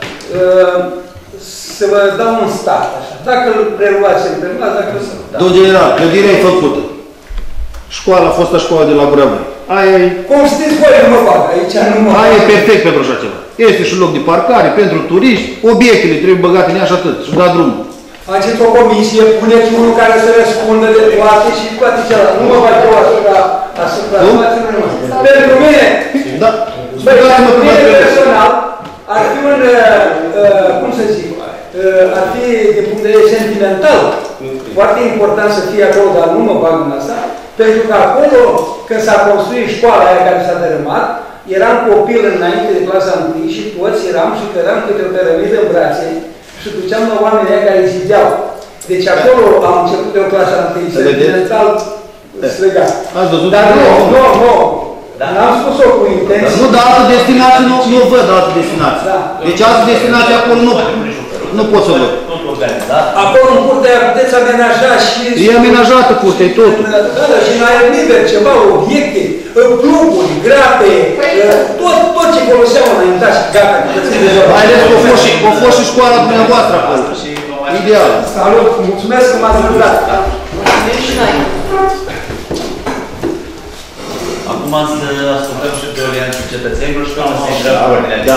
să vă dau un start, așa. Dacă îl preluați, îl preluați, dacă nu. Domnul general, clădirea e făcută. Școala, fosta școală de la Gurăvăi. Aia e... Cum știți voi, nu mă bag, aici nu mă bag. Aia e perfect pentru așa ceva. Este și loc de parcare, pentru turiști, obiectele trebuie băgate în ea și atât, și da drumul. Faceți o comisie, puneți unul care să răspundă de toate și toate celelalte. Nu mă bag eu asupra, asupra, pentru mine, Da. băi, pentru mine personal, ar fi un, uh, cum să zic, uh, ar fi de punct de vedere sentimental, foarte important să fie acolo, dar nu mă bag în asta, pentru că acolo, când s-a construit școala aia care s-a dărâmat, eram copil înainte de clasa întâi și toți eram și căram câte o piramidă în brațe și duceam la oamenii aia care zideau. Deci acolo am început de o clasa întâi, sentimental străgat. Ați văzut? Dar nu, nu, nu. N-am spus-o cu intenție. Nu, dar altă destinație nu, nu văd altă destinație. Da. Deci altă destinație acolo nu, nu pot să văd. Acolo în curtea puteți amenaja și... E amenajată curtea, e totul. Da, da, și în aer liber, ceva, obiecte, cluburi, grape, tot, tot ce foloseau înaintea și gata. Mai ales că a fost și, a fost și școala dumneavoastră acolo. Ideal. Salut, mulțumesc că m-ați invitat. Mulțumim și noi. Acum să ascultăm și pe Olianții Cetățenilor și pe urmă să intrăm pe ordinea de Da.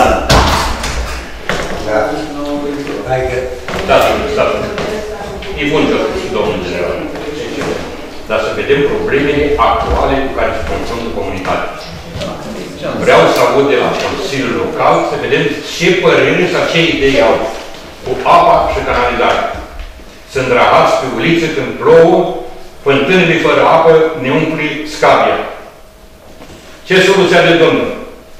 Hai că... Da, da. E bun că domnul general. Dar să vedem problemele actuale cu care se confruntă comunitatea. Vreau să aud de la Consiliul Local să vedem ce păreri sau ce idei au cu apa și canalizarea. Sunt rahați pe ulițe când plouă, fântânile fără apă ne umpli scabia. Ce soluție aveți, domnule?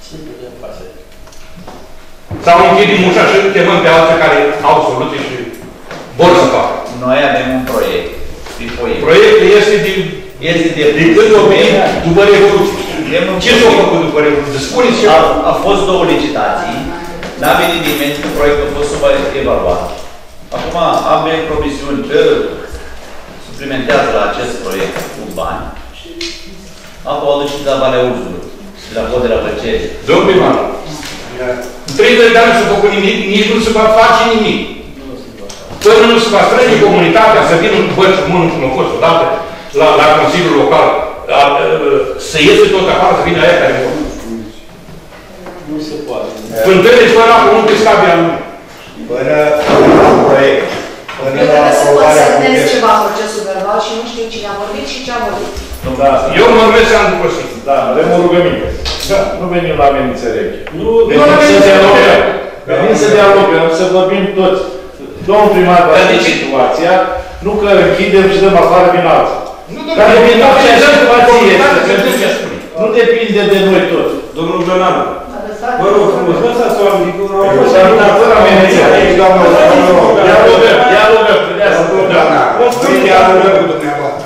Sau închidem ușa și chemăm pe alții care au soluții și vor să facă. Noi avem un proiect. Proiectul este de... Este de... De când o venit după Revoluție. Ce s-a făcut după Revoluție? Spuneți ceva. A fost două licitații. N-a venit nimeni că proiectul a fost subevaluat. Acum avem promisiuni că suplimentează la acest proiect cu bani. Apoi au ducit la Valea Urzului, de la Pod de la Plăcere. Domnul primar, în treizeci de ani nu s-a făcut nimic, nici nu se va face nimic. Până nu se va strânge comunitatea să vină, băi, cum a fost odată, la, la Consiliul Local, la, să iese tot afară, să vină aia care vor. Nu se poate. Fântânile fără apă, nu pe scabia lumii. Până la proiect. Eu trebuie să pot să semnez ceva procesul verbal și nu știu cine a vorbit și ce a vorbit. Eu mă urmez să am după sfânt. Da, avem o rugăminte. Da, nu venim la amenințe rechi. Nu, nu venim să dialogăm. Venim să dialogăm, să vorbim toți. Domnul primar va fi situația, nu că închidem și dăm afară din alții. Dar depinde de ce situație este. Nu depinde de noi toți. Domnul Bănanu, vă rog frumos, lăsați oamenii cu un au fără amenințe. Dialogăm, dialogăm, credeți-mă. Dialogăm cu dumneavoastră.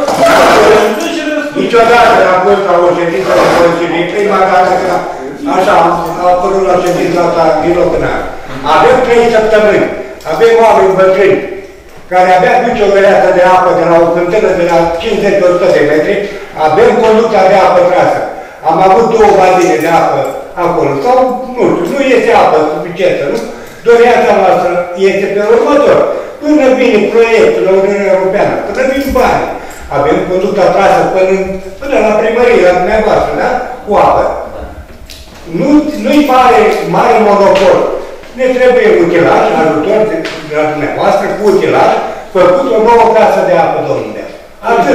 Niciodată n-am fost la o ședință de Consiliu, prima dată că așa a apărut la ședința asta din loc în an. Avem trei săptămâni, avem oameni bătrâni care abia duce o găleată de apă de la o fântână de la cincizeci la o sută de metri, avem conducta de apă trasă. Am avut două bazine de apă acolo, sau nu știu, nu este apă suficientă, nu? Doreața noastră este pe următor. Până vine proiectul la Uniunea Europeană, până vin bani. Avem conducta trasă până, până la primărie, la dumneavoastră, da? Cu apă. Nu, nu-i mare, mare monopol. Ne trebuie utilaj, ajutor de, de la dumneavoastră, cu utilaj, făcut o nouă casă de apă, domnule. Atât.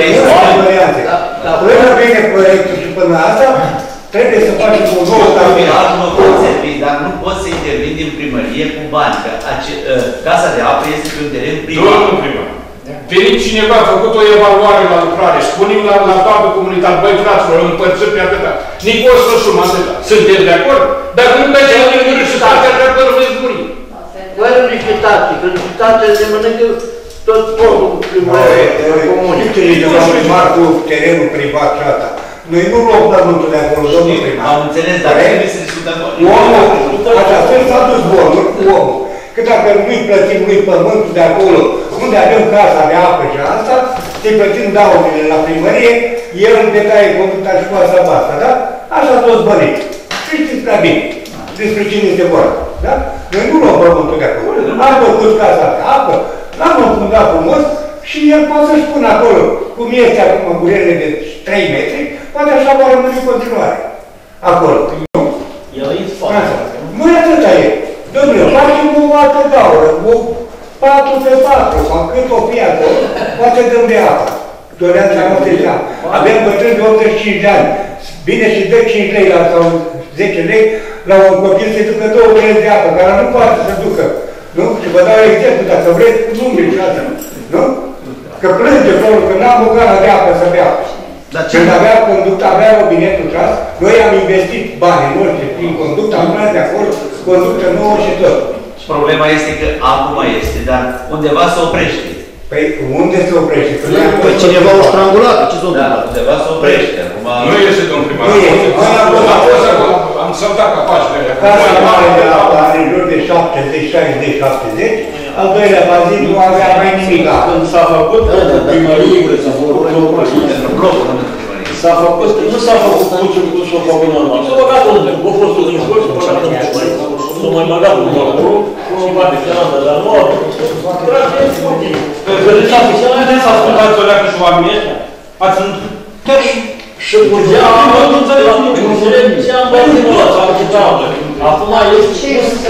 Până vine proiectul și până asta, trebuie să facem o nouă casă. Nu pot servi, dar nu pot să intervin din primărie cu bani. Că ace, uh, casa de apă este pe un teren privat. Domnul primar, venit cineva a făcut o evaluare la lucrare, spunem la, la toată comunitatea, băi, fraților, împărțim pe atâta. Nici o să sumă atâta. Sunteți de acord? Dacă nu merge la universitate, ar trebui să veți muri. Fără licitații, că licitația se mănâncă tot portul comunii. Domnul primar cu terenul privat și asta. Noi nu luăm pământul de acolo, domnul primar. Am înțeles, dar trebuie să discutăm. Omul, așa, trebuie să aduci bonul cu omul. Că dacă nu-i plătim lui pământul de acolo, unde avem casa de apă și asta, să-i plătim daunele la primărie, el îmi decaie conducta și cu asta basta, da? Așa toți bănici. Și știți prea bine despre cine este vorba, da? Noi nu luăm pământul de acolo. Am făcut casa de apă, l-am înfundat frumos și el poate să-și pună acolo, cum este acum gurele de trei metri, poate așa va rămâne în continuare. Acolo. El e spate. Nu e atâta e. Dom'le, facem o altă gaură, o patru pe patru, sau cât o fie acolo, poate dăm de apă. Doreața noastră de apă. Avem bătrâni de optzeci și cinci de ani. Bine și dă cinci lei la, sau zece lei la un copil să-i ducă două lei de apă, care nu poate să ducă. Nu? Și vă dau exemplu, dacă vreți, nu greșează. Nu? Că plânge felul, că n-am o gană de apă să bea. Când avea conducta, avea robinetul tras, noi am investit banii noștri prin conducta, am luat de acolo, conductă nouă și tot. Problema este că acum este, dar undeva se oprește. Păi unde se oprește? Păi cineva o strangulat, ce s-o Da, undeva se oprește. Acum... Nu este, domn primar. Nu este. Am saltat capacele alea. Casa mare de la are în jur de șaptezeci, șaizeci, șaptezeci, al doilea bazin nu avea mai nimic. Când s-a făcut primărie, s-a făcut, nu s-a făcut cu s-o făcut normal. S-a băgat unde? A fost un insport, s-a mai băgat unde acolo, și bate cealaltă, dar nu a făcut. Că de ce a făcut? De ce s-a ascultat o leacă și oamenii ăștia? Ați întâlnit și cu geamă, nu înțeleg ce am băzit ăla, s-a făcut geamă. Acum este... Ce este?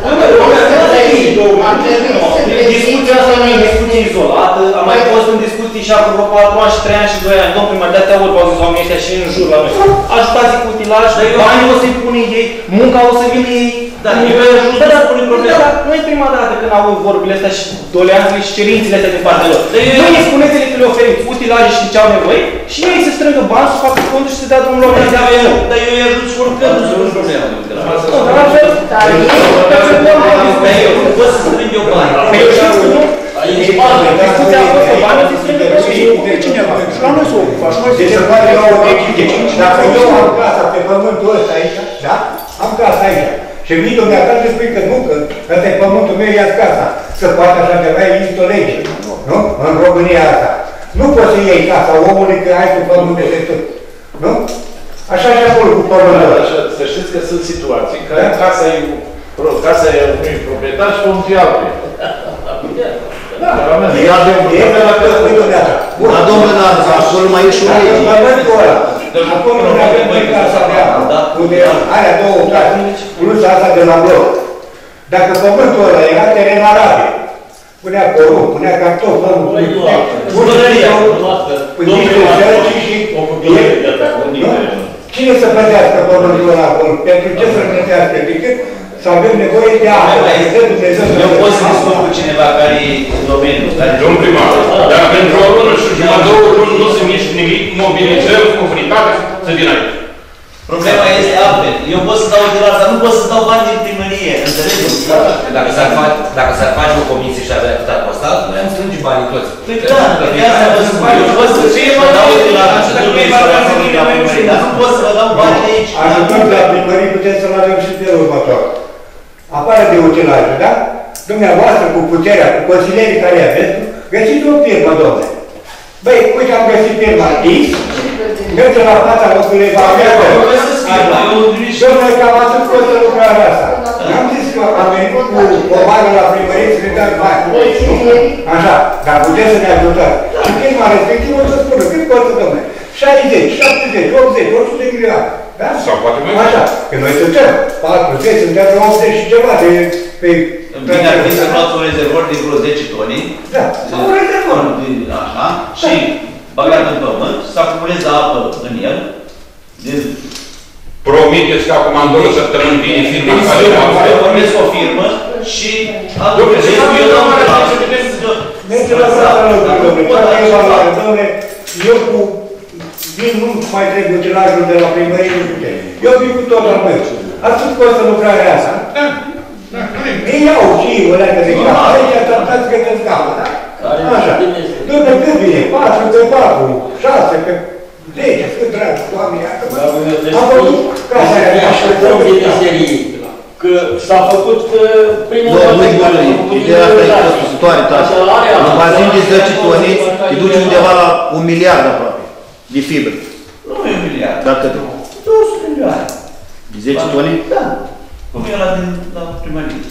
Discuția asta nu e discuție izolată, am mai fost în discuții și acum patru ani și trei ani și doi ani. Domnul primar, de-atâtea ori v-au zis oamenii ăștia și în jur la noi. Ajutați cu utilaj, banii o să-i pune ei, munca o să vină ei. Da, nu e prima dată când au vorbile astea și doleanțele și cerințele astea din partea lor. Nu îi spuneți-le că le oferiți utilaje și ce au nevoie și ei se strângă bani, să facă fonduri și să dea drumul lor. Dar eu îi ajut și oricând, nu se pune problema. Nu pot să strâng eu bani. Eu știu că nu. Discuția a fost că banii se strângă de cineva. Și la noi s-o ocupă. Deci se poate lua o decizie. Dacă eu am casa pe pământul ăsta aici, da? Am casa aici. Și vii dumneata și spui că nu, că ăsta e pământul meu, ia-ți casa. Să poate așa ceva, există o lege. Nu? În România asta. Nu poți să iei casa omului că ai cu pământul de tot. Nu? Așa și acolo cu pământul ăsta. Să știți că sunt situații în care casa e casa e unui proprietar și pământul e altuia. Da, ia de un probleme la care spui dumneata. Dar domnule, dar acolo mai e și o lege. Acum nu avem noi casa de apă, unde alea două case, plus asta de la bloc. Dacă pământul ăla era teren arabil, punea porumb, punea cartof, niște sărci și... Cine să plătească pământul ăla acolo? Pentru ce să plătească? Decât să avem nevoie de apă. Eu pot să discut cu cineva care e în domeniul. Domn primar, dar pentru o lună și jumătate, două luni nu se mișcă nimic, mobilizăm comunitate să vină aici. Problema este altfel. Eu pot să dau utilaj, dar nu pot să dau bani din primărie. Înțelegeți? Dacă s-ar face o comisie și avea atâta costat, noi am strânge banii toți. Păi da, de asta vă spun. Eu pot să fie mă dau utilaj, dar nu pot să vă dau bani aici. Ajutăm la primărie, putem să-l avem și pe următor. Afară de utilaje, da? Dumneavoastră, cu puterea, cu consilierii care aveți, găsiți o firmă, domnule. Băi, uite, am găsit firma X, merge la fața locului, va avea domnule, cam atât costă lucrarea asta. N-am zis că am venit cu o bagă la primărie să ne dăm bani. Așa, dar puteți să ne ajutați. Și firma respectivă o să spună, cât costă, domnule? șaizeci, șaptezeci, optzeci, o sută de milioane. Da? Sau poate mai așa, că noi suntem patruzeci, suntem optzeci și ceva de... Bine ar fi să luați un rezervor de vreo zece toni. Da, un rezervor. Așa, și băgat în pământ, să acumuleze apă în el. Promiteți că acum în două săptămâni vine firma care eu vorbesc cu o firmă și aduceți eu dau un plan. Merge la fața locului, domnule, eu cu vin, nu mai trebuie utilajul de la primărie, nu știu ce. Eu vin cu tot al meu. Atât costă lucrarea asta. Ei iau și o leacă de capă. Aici tratați că te scapă, da? Așa. Dom'le, cât vine? patru pe patru, șase pe zece, cât dragi, oamenii. Am făcut casa aia de așa. că s-a făcut primul... Nu, nu-i bună, ideea asta e costisitoare, tată. În bazin de zece tone, te duci undeva la un miliard aproape, de fibră. Nu e un miliard. Dar cât? două sute milioane. De zece tone? Da. Cum e la din la primărie.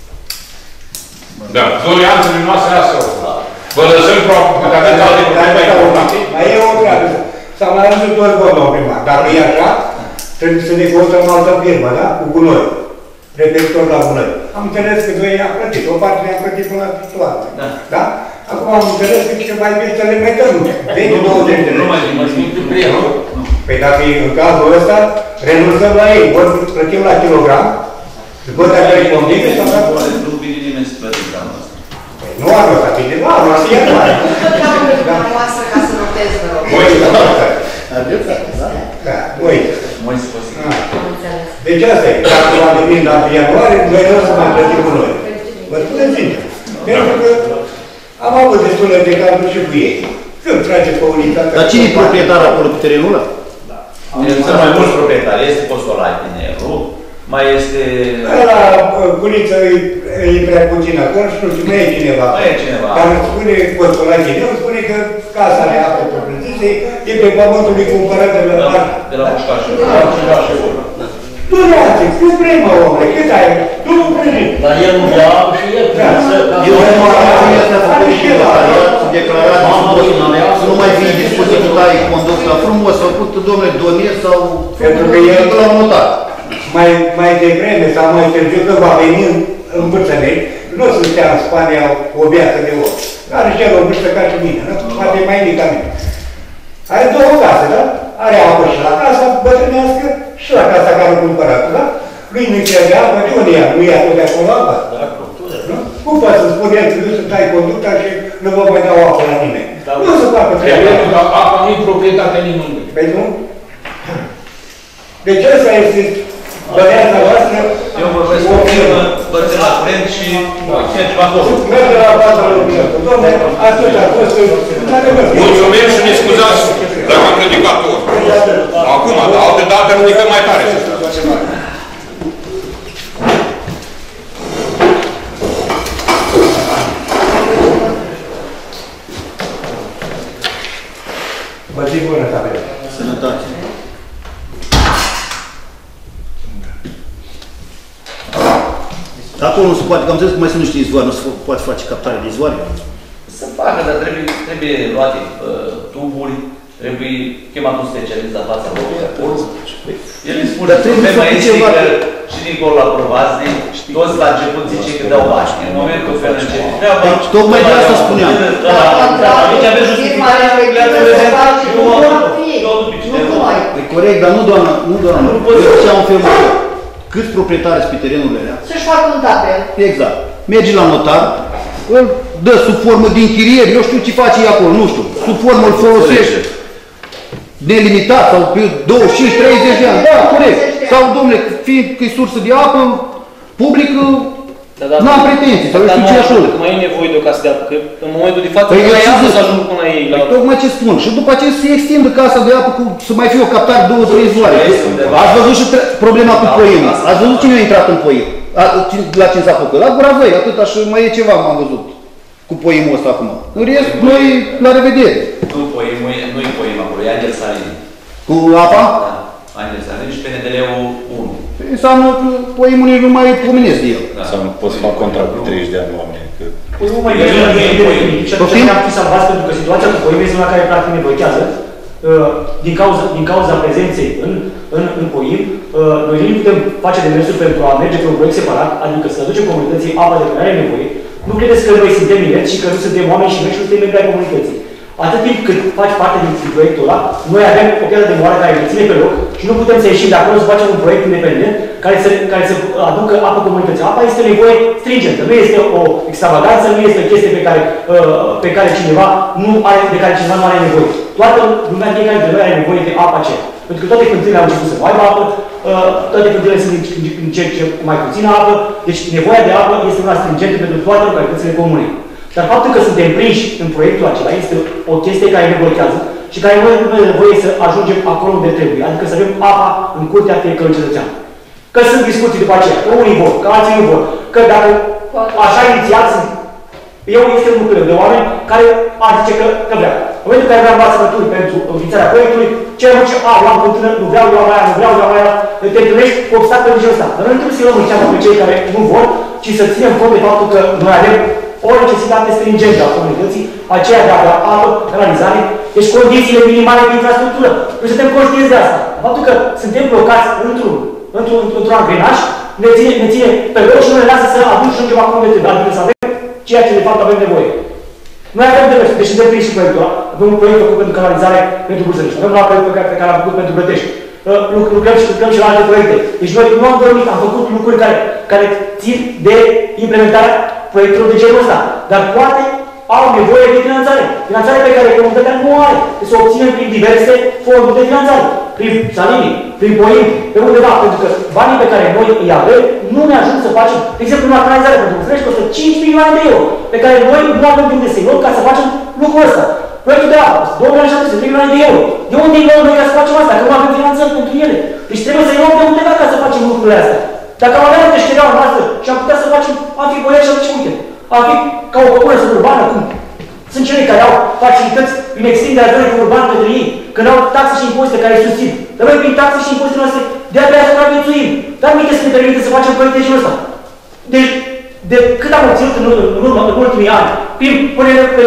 Da, doleanțele noastre astea. Vă lăsăm proprietatea de probleme. Mai e o treabă. S-a mai răzut doar domnul primar. Dacă e așa, trebuie să ne căutăm altă firmă, da? Cu gunoi. Referitor la gunoi. Am înțeles că doi i-am plătit. O parte i-am plătit până la toată. Da. Da? Acum am înțeles că ce mai bine să le mai dăm. zece douăzeci de lei. Nu mai zic, mai zic primul. Păi dacă e în cazul ăsta, renunțăm la ei. Ori plătim la kilogram, după dacă e condiție, sau dacă... Nu vine nimeni să plătim gramul ăsta. Nu anul ăsta, bine, nu anul ăsta, e mai. Dumneavoastră ca să notez, vă rog. Voi, da? Da, voi. Mai să fost. Deci asta e. Dacă va deveni la ianuarie, noi nu o să mai plătim cu noi. Vă spunem sincer. Pentru că am avut destule de cazuri și cu ei. Când trage pe unitate... Dar cine e proprietar acolo pe terenul ăla? Sunt mai mulți proprietari. Este Postolai Tineru, mai este... La Culiță e prea puțin acolo și nu știu, nu e cineva. Nu e cineva. Dar îmi spune Postolai Tineru, spune că casa de apă proprietății e pe pământul lui cumpărat de la... De la Pușcașul. De la Pușcașul. Tu reați, cât vrei, mă, omule, cât ai? Tu nu vrei. Dar el nu vrea și el trebuie să... Eu nu am făcut și declarat să nu mai fie dispozitul tăi conducta frumos, făcut, domnule, donez sau... Pentru că el la notat. Mai, mai devreme sau mai târziu că va veni în, în Bârțănești, nu o să stea în Spania o viață de om. Are și el o vârstă ca și mine, nu? Poate mai mic ca mine. Are două case, da? Are apă și la casa bătrânească și la casa care o cumpărat, da? Lui nu-i pierde apă, de unde ia? Nu ia tot de acolo apă? Nu? Cum poate să spune el că nu să tai conducta și nu vă mai dau apă la nimeni? Nu se facă treaba. Apa nu e proprietatea nimănui. Păi nu? Deci ăsta este băneața voastră. Eu vorbesc cu firmă, vă țin la curent și mergem acolo. Merge la baza lui Bine. Dom'le, atunci a fost... Mulțumim și ne scuzați dacă am ridicat tot. Acum, dar altă dată ridicăm mai tare. Vă zic bună, tabelă. Sănătate. Acolo nu se poate, că am zis că mai sunt niște izvoare, nu se poate face captare de izvoare? Să facă, dar trebuie, trebuie luate uh, tuburi, trebuie chemat un specialist la fața locului acolo. El îi spune, problema este că și dincolo la provazne, toți la început zice că dau bani. În momentul când începe treaba... Deci tocmai de asta spuneam. Aici avem justificarea E corect, dar nu doamna, nu doamna, eu ziceam în felul ăsta. Câți proprietari sunt pe terenurile alea? Să-și facă un tabel. Exact. Mergi la notar, îl dă sub formă de închirier, eu știu ce face acolo, nu știu. Sub formă îl folosește. Nelimitat sau pe douăzeci și cinci treizeci de ani. Da, corect. Sau, domnule, fiindcă e sursă de apă publică, n-am pretenții, sau eu știu ce așa. Mai e nevoie de o casă de apă, că în momentul de față Păi nu eu mai ce apă zic? să ajung până la ei. Păi tocmai ce spun. Și după aceea se extindă casa de apă cu, să mai fie o captare două trei zoare. Ați văzut și tre- problema cu poema. Ați văzut cine a intrat în poem? A- cine- La cine s-a făcut? La gura voi, atâta și mai e ceva m-am văzut cu poemul ăsta acum. În rest, noi la revedere. Nu poemul, nu e poem acolo, e Angel Salini. Cu apa? Da, Angel Salini și P N D L-ul unu. Înseamnă că poemul nici nu mai pomenesc de el. Sau nu poți să fac contract cu treizeci de ani oameni. Păi nu mai bine, nu e poem. Și atunci am fi salvați pentru că situația cu poem este una care practic ne blochează. Din cauza, din cauza prezenței în, în, în poim, noi nu putem face demersuri pentru a merge pe un proiect separat, adică să aducem comunității apa de care are nevoie. Nu credeți că noi suntem inerți și că nu suntem oameni și noi și nu suntem membri ai comunității. Atât timp cât faci parte din proiectul ăla, noi avem o piatră de moară care ne ține pe loc și nu putem să ieșim de acolo să facem un proiect independent care să, care să aducă apă comunității. Apa este o nevoie stringentă, nu este o extravaganță, nu este o chestie pe care, pe care cineva nu are, de care cineva nu are nevoie. Toată lumea, fiecare dintre noi are nevoie de apa aceea. Pentru că toate fântânile au început să aibă apă, toate fântânile sunt în ce, ce mai puțină apă, deci nevoia de apă este una stringentă pentru toate localitățile comune. Dar faptul că suntem prinși în proiectul acela este o chestie care ne blochează și care nu avem nevoie să ajungem acolo unde trebuie, adică să avem apa în curtea fiecărui cetățean. Că sunt discuții după aceea, că unii vor, că alții nu vor, că dacă așa inițial sunt. Eu este un lucru de oameni care ar zice că, că vrea. În momentul în care vreau învățământuri pentru înființarea proiectului, cel mai zice, a, luam continuă, nu vreau, luam aia, nu vreau, luam aia, te întâlnești cu obstacole de genul ăsta. Dar nu trebuie să luăm în seama pe cei care nu vor, ci să ținem cont de faptul că noi avem o necesitate stringentă a comunității, aceea de a avea apă, canalizare, deci condițiile minimale de infrastructură. Noi suntem conștienți de asta. Faptul că suntem blocați într-un într-un într angrenaj, ne ține, ne ține pe loc și nu ne lasă să aducem ceva cum de trebuie, adică să avem ceea ce de fapt avem nevoie. Noi avem de mers, deci suntem prin și proiectul ăla. Avem un proiect făcut pentru canalizare pentru Bursăriști. Avem un alt proiect pe care, pe care l-am făcut pentru Brătești. Lucrăm și lucrăm și la alte proiecte. Deci noi nu am dormit, am făcut lucruri care, care țin de implementarea proiectelor de genul ăsta. Dar poate au nevoie de finanțare. Finanțare pe care comunitatea nu are. Să o obținem prin diverse fonduri de finanțare. Prin Salini, prin Boim, pe undeva. Pentru că banii pe care noi îi avem nu ne ajung să facem. De exemplu, în canalizare pentru București costă cinci milioane de euro, pe care noi nu avem de unde să-i luăm ca să facem lucrul ăsta. Proiectul de apă, două milioane șapte sute milioane de euro. De unde îi luăm noi ca să facem asta? Că nu avem finanțări pentru ele. Deci trebuie să-i luăm de undeva ca să facem lucrurile astea. Dacă am avea deștereaua noastră și am putea să facem, am fi băieți și ce uite. Am fi ca o comună urbană, cum sunt cei care au facilități prin extinderea zonei urbane către ei, când au taxe și impozite care îi susțin. Dar noi prin taxe și impozitele noastre de-abia supraviețuim. Dar mie să ne permite să facem proiecte de genul ăsta. Deci, de cât am obținut în, în, urmă, în ultimii ani, prin P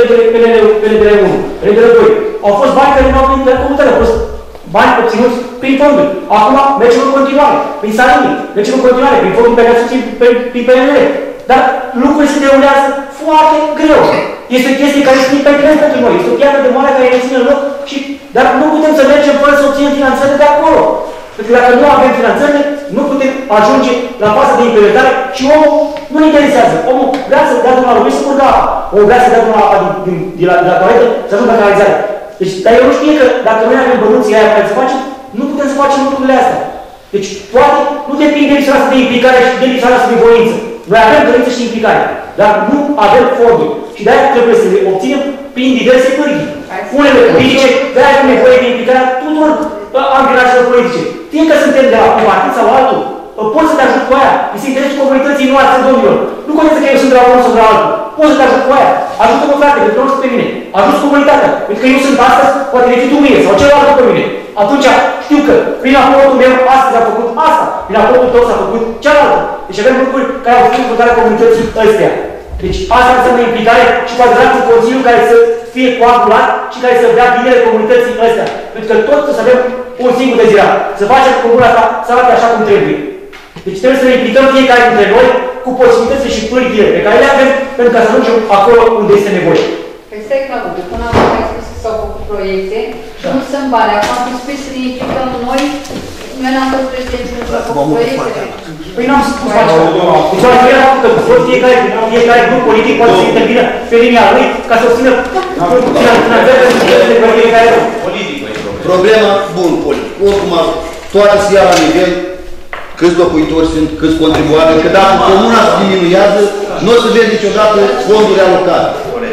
N D R unu, P N D R doi, au fost bani care nu au venit de la comunitate, au fost bani obținuți prin fonduri. Acum mergem în continuare, prin Salini, mergem în continuare, prin fonduri pe care susțin prin P N D R. Dar lucrurile se derulează foarte greu. Este o chestie care este impediment pentru noi. Este o piatră de moară care ne ține în loc, și, dar nu putem să mergem fără să obținem finanțări de acolo. Pentru că dacă nu avem finanțări, nu putem ajunge la faza de implementare și omul nu-l interesează. Omul vrea să dea la lumea să curgă apa. Omul vrea să dea la apa din, din, din, la, din la toaletă să ajungă la canalizare. Deci, dar eu nu știu că dacă noi avem bănuții aia care să facem, nu putem să facem lucrurile astea. Deci, poate nu depinde de lipsa de implicare și de lipsa de voință. Noi avem dorință și implicare, dar nu avem fonduri. Și de-aia trebuie să le obținem prin diverse pârghii. Unele politice, de-aia avem nevoie de implicarea tuturor angrenajelor politice. Fie că suntem de la un partid sau altul, pot să te ajut cu aia. Este interesul comunității noastre, domnilor. Nu contează că eu sunt de la unul sau de la altul. Pot să te ajut cu aia. Ajută-mă, frate, pentru că nu sunt pe mine. Ajut comunitatea. Pentru că eu sunt astăzi, poate vei fi tu mine sau celălalt pe mine. Atunci știu că prin aportul meu astăzi a făcut asta, prin aportul tău s-a făcut cealaltă. Deci avem lucruri care au făcut implicarea comunității ăstea. Deci asta înseamnă implicare și cu adevărat un consiliu care să fie coagulat și care să dea binele comunității ăstea. Pentru că tot să avem un singur dezirat. Să facem comuna asta să arate așa cum trebuie. Deci trebuie să ne implicăm fiecare dintre noi cu posibilitățile și pârghile pe care le avem pentru ca să ajungem acolo unde este nevoie. Păi stai clar, până acum ai spus că s-au făcut proiecte și nu sunt bani. Acum am spus să ne implicăm noi. Noi n-am fost președinți, nu s-au făcut proiecte. Păi n-am spus așa. Deci la fiecare faptul că fiecare, fiecare grup politic poate să intervină pe linia lui ca să obțină finanțarea de fiecare grup. Problema, bun, politic. Oricum, toate se ia la nivel câți locuitori sunt, câți contribuabili, că dacă comuna se diminuează, nu o să vezi niciodată fonduri alocate.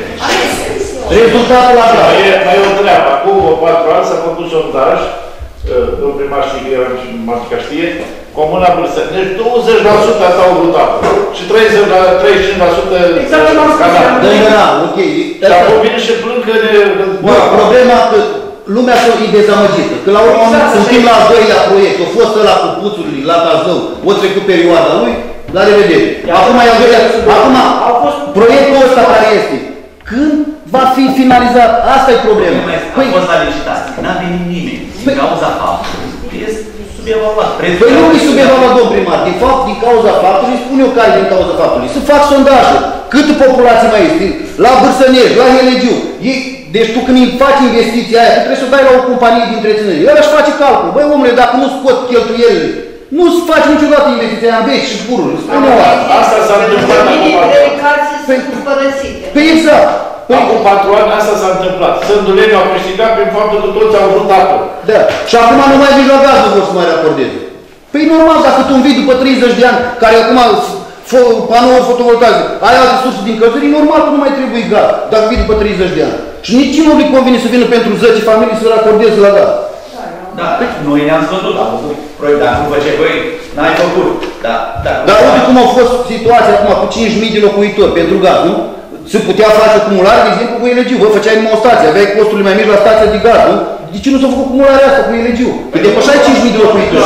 Rezultatul la da. Mai e o treabă. Acum o patru ani s-a făcut sondaj, domnul primar știe că eram și Martica știe, Comuna Bârsăni. Deci douăzeci la sută asta au vrut apă. Și treizeci la cinci la sută canal. Da, da, ok. Și acum vine și plâng că ne... Problema că lumea e dezamăgită. Că la urmă suntem la al doilea proiect. A fost ăla cu puțurile la Cazău. O trecut perioada lui. La revedere. Acum e al doilea. Acum, proiectul ăsta care este. Când va fi finalizat? Asta e problema. A fost la licitație. N-a venit nimeni. Din cauza faptului. Este subevaluat. Păi nu e subevaluat, domn primar. De fapt, din cauza faptului, spun eu care din cauza faptului. Să fac sondaje. Câtă populație mai este? La Bârsănești, la Helegiu. Deci tu când faci investiția aia, tu trebuie să o dai la o companie de întreținere. El își face calcul. Băi, omule, dacă nu scot cheltuielile, nu-ți faci niciodată investiția în veci și bururi. Asta s-a întâmplat acum patru ani. Păi exact. Acum patru ani asta s-a întâmplat. Sânduleni au câștigat prin faptul că toți au vrut apă. Da. Și acum nu mai vii la gaz, nu vor să mai racordeze. Păi normal, dacă tu învii după treizeci de ani, care acum panouri fotovoltaice, ai alte surse din încălzire, normal că nu mai trebuie gaz, dacă vii după treizeci de ani. Și nici nu îi convine să vină pentru zece familii să racordeze la gaz. Da, noi ne-am zbătut, am făcut proiect, dar nu vă ce voi, N-ai făcut, da. Dar uite cum a fost situația acum cu cinci mii de locuitori pentru gaz, nu? Se putea face cumulare, de exemplu, cu Elegiu. Vă făceai numai o stație, aveai costurile mai mici la stația de gaz, nu? De ce nu s-a făcut cumularea asta cu Elegiu? Că depășai cinci mii de locuitori.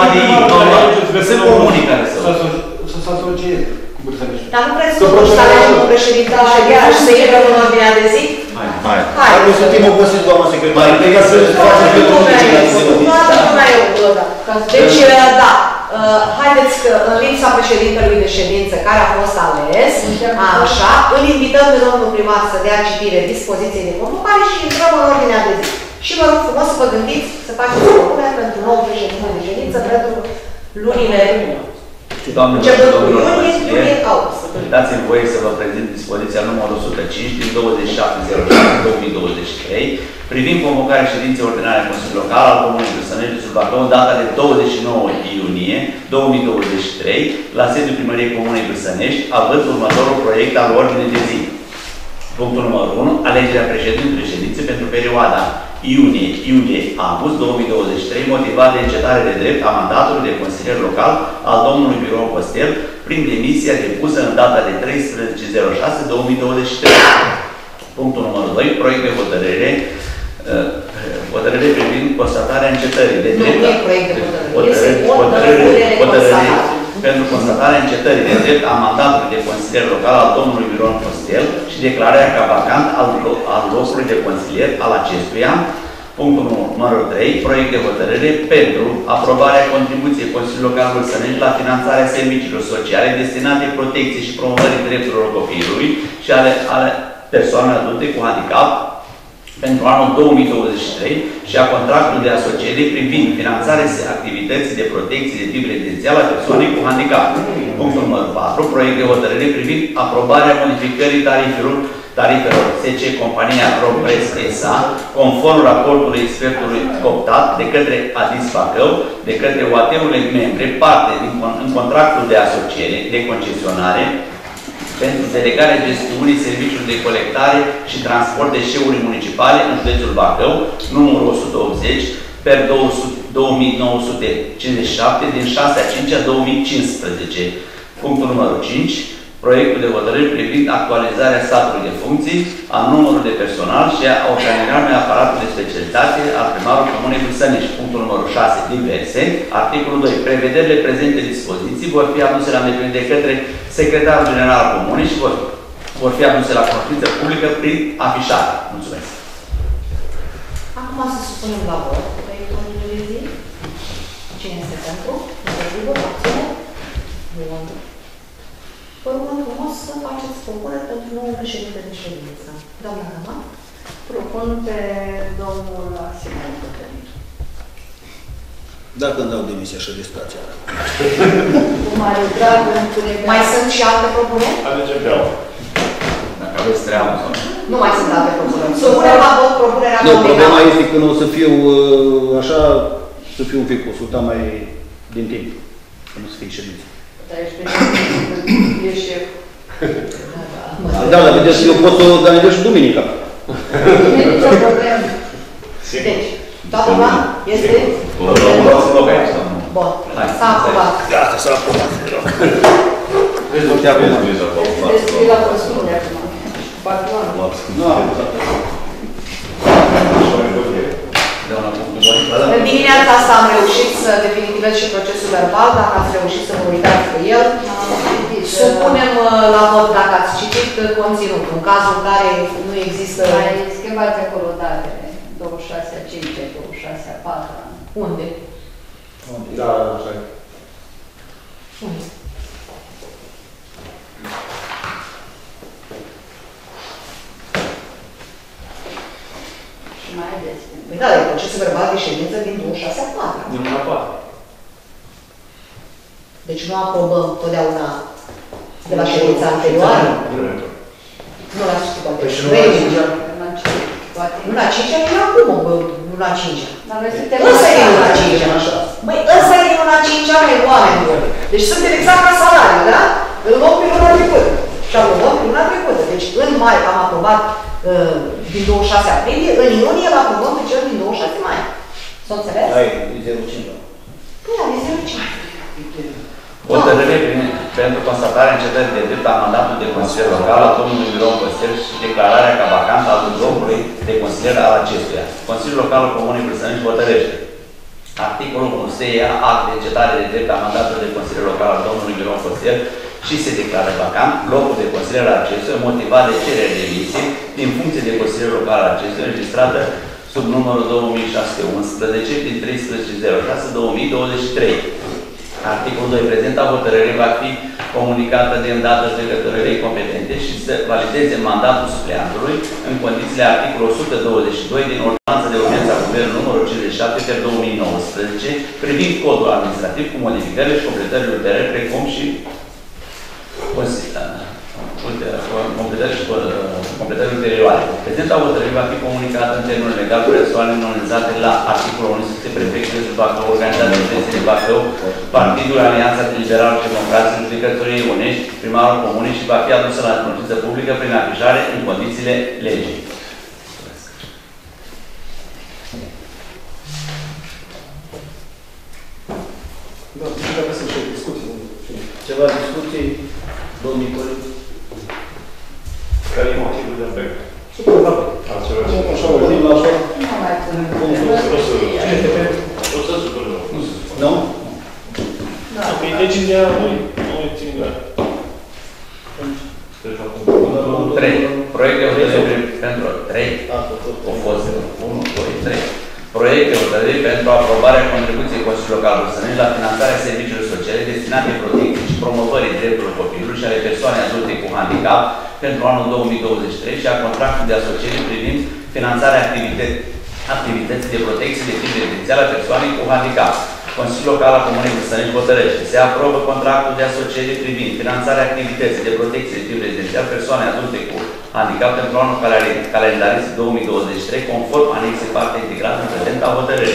Sunt comunii care să... Să se asocieze cu Bârsanești. Dar nu vreți să alegem un președinte al ședinței și să intrăm în ordinea de zi? Hai, hai. Hai. Noi suntem obosiți, doamna secretară. Ca să facem pe toată lumea e obosită. Deci, da. Haideți că în lipsa președintelui de ședință care a fost ales, așa, îl invităm pe domnul primar să dea citire dispoziției de convocare și intrăm în ordinea de zi. Și vă rog frumos să vă gândiți să faceți o propunere pentru nou președinte de ședință pentru lunile începând cu iunie, iulie, august. Dați-mi voie să vă prezint dispoziția numărul o sută cinci din douăzeci și șapte zero șase două mii douăzeci și trei privind convocarea ședinței ordinare a Consiliului Local al Comunei Bârsanești de Bacău în data de douăzeci și nouă iunie două mii douăzeci și trei la sediul Primăriei Comunei Bârsanești, având următorul proiect al ordinii de zi. Punctul numărul unu. Alegerea președintelui ședinței pentru perioada iunie-iulie-august două mii douăzeci și trei, motivat de încetare de drept a mandatului de consilier local al domnului Birou Costel prin demisia depusă în data de treisprezece zero șase două mii douăzeci și trei. Punctul numărul doi. Proiect de hotărâre uh, hotărâre privind constatarea încetării de drept. Nu e proiect de hotărâre, este hotărâre pentru constatarea încetării de drept a mandatului de consilier local al domnului Miron Costel și declararea ca vacant al, al locului de consilier al acestuia. Punctul numărul trei. Proiect de hotărâre pentru aprobarea contribuției Consiliului Local Bârsanești la finanțarea serviciilor sociale destinate protecției și promovării drepturilor copilului și ale, ale persoanelor adulte cu handicap pentru anul două mii douăzeci și trei și a contractului de asociere privind finanțarea activității de protecție de tip rezidențial a persoanei cu handicap. Punctul numărul patru. Proiect de hotărâre privind aprobarea modificării tarifelor tarifelor S C Compania Rompress S A conform raportului expertului cooptat de către Adis Bacău, de către O A T-urile membre, parte din, în contractul de asociere, de concesionare, pentru delegarea gestiunii serviciului de colectare și transport deșeuri municipale în județul Bacău, numărul o sută optzeci, per două mii nouă sute cincizeci și șapte, din șase a cincea două mii cincisprezece. Punctul numărul cinci. Proiectul de hotărâri privind actualizarea statului de funcții, a numărului de personal și a organigramei aparatului de specialitate al primarului Comunei Bârsanești. Punctul numărul șase. Diverse. Articolul doi. Prevederile prezente dispoziții vor fi aduse la îndeplinire de către secretarul general al Comunei și vor, vor fi aduse la cunoștință publică prin afișare. Mulțumesc. Acum să supunem la vot proiectul de zi. Cine este pentru? Împotrivă? Abține? Bun. Vă rugăm frumos să faceți propuneri pentru noul președinte de ședință. Doamna Rama? Propun pe domnul Asimon Cătălin. Dacă îmi dau demisia și registrația. Cu mare drag, îmi mai sunt și alte propuneri? Alegem pe altă. Dacă aveți treabă. Nu mai sunt alte propuneri. Să punem la vot propunerea Nu, problema este că o să fiu așa, să fiu un pic consultat mai din timp. Să nu să fie ședință. E șef. Da, dar vedeți, eu pot să organizez și duminica. Nu e nicio problemă. Deci, toată lumea este? Bun, s-a aprobat. Gata, s-a aprobat. Deci descrie la răspunde acum. Patronul. Nu am aprobat. În dimineața asta am reușit să definitivez și procesul verbal, dacă ați reușit să vă uitați pe el. Supunem la vot dacă ați citit conținutul. În cazul în care nu există... Mai schimbați acolo datele. douăzeci și șase a cincea, douăzeci și șase a patra. Unde? Da, așa e. Unde? Și mai des. Păi da, e procesul verbal de ședință din douăzeci și șase a patra. Din una patru. Deci nu aprobăm totdeauna de la ședința anterioară? Nu la știu, poate. Păi și nu la cincea. Nu la cincea, nu acum, nu la cincea. Dar noi suntem Ăsta e nu la cincea. Băi, ăsta e nu la cincea, mai oameni buni. Deci suntem exact ca salariu, da? Îl luăm pe luna trecută. Și am luat pe luna trecută. Deci în mai am aprobat uh, din douăzeci și șase aprilie, în iunie îl aprobăm pe cel din douăzeci și șase mai. S-o înțeles? Da, e zero cinci. Păi, are zero cinci. Hotărâre pentru constatarea încetării de drept a mandatului de consilier local al domnului Miron Costel și declararea ca vacant al locului de consilier al acestuia. Consiliul Local al Comunei Brâsănești hotărăște. Articolul unu. Se ia act de încetare de drept a mandatului de consilier local al domnului Miron Costel și se declară vacant locul de consilier al acestuia motivat de cerere de emisie din funcție de consilier local al acestuia înregistrată sub numărul două mii șase sute unsprezece din treisprezece zero șase două mii douăzeci și trei. Articolul doi. Prezenta hotărâre va fi comunicată de îndată judecătorii competente și să valideze mandatul supleantului în condițiile articolului o sută douăzeci și doi din Ordonanța de Urgență a Guvernului numărul cincizeci și șapte pe două mii nouăsprezece privind codul administrativ cu modificările și completările ulterioare, precum și completările și completările ulterioare. Prezenta hotărâre va fi comunicată în termenul legal cu persoane nominalizate la articolul unu de prefectul de Bacău, Organizația Județei de Bacău, Partidul Alianța Liberală și Democrație, Judecătorii Unești, primarul comunei și va fi adusă la cunoștință publică prin afișare în condițiile legii. Da, dacă sunt și discuții. Ceva discuții, domnii colegi? Care e motivul de apel? Super, da. Altceva? Așa, o gândim la așa? Nu mai ținem. O să supărăm. Nu? Da. Ok, deci de a noi, noi ținem la... trei. Proiect de hotărâre pentru trei. Au fost unu, doi, trei. Proiect de hotărâre pentru aprobarea contribuției Consiliului Local Brâsănești la finanțarea serviciilor sociale destinate protecției și promovării drepturilor copilului și ale persoanei adulte cu handicap pentru anul două mii douăzeci și trei și a contractului de asociere privind finanțarea activității activității de protecție de tip rezidențial a persoanei cu handicap. Consiliul Local al Comunei Brâsănești hotărăște. Se aprobă contractul de asociere privind finanțarea activității de protecție de tip rezidențial persoane adulte cu handicap pentru anul calendarist două mii douăzeci și trei, conform anexei parte integrată în prezenta hotărâre.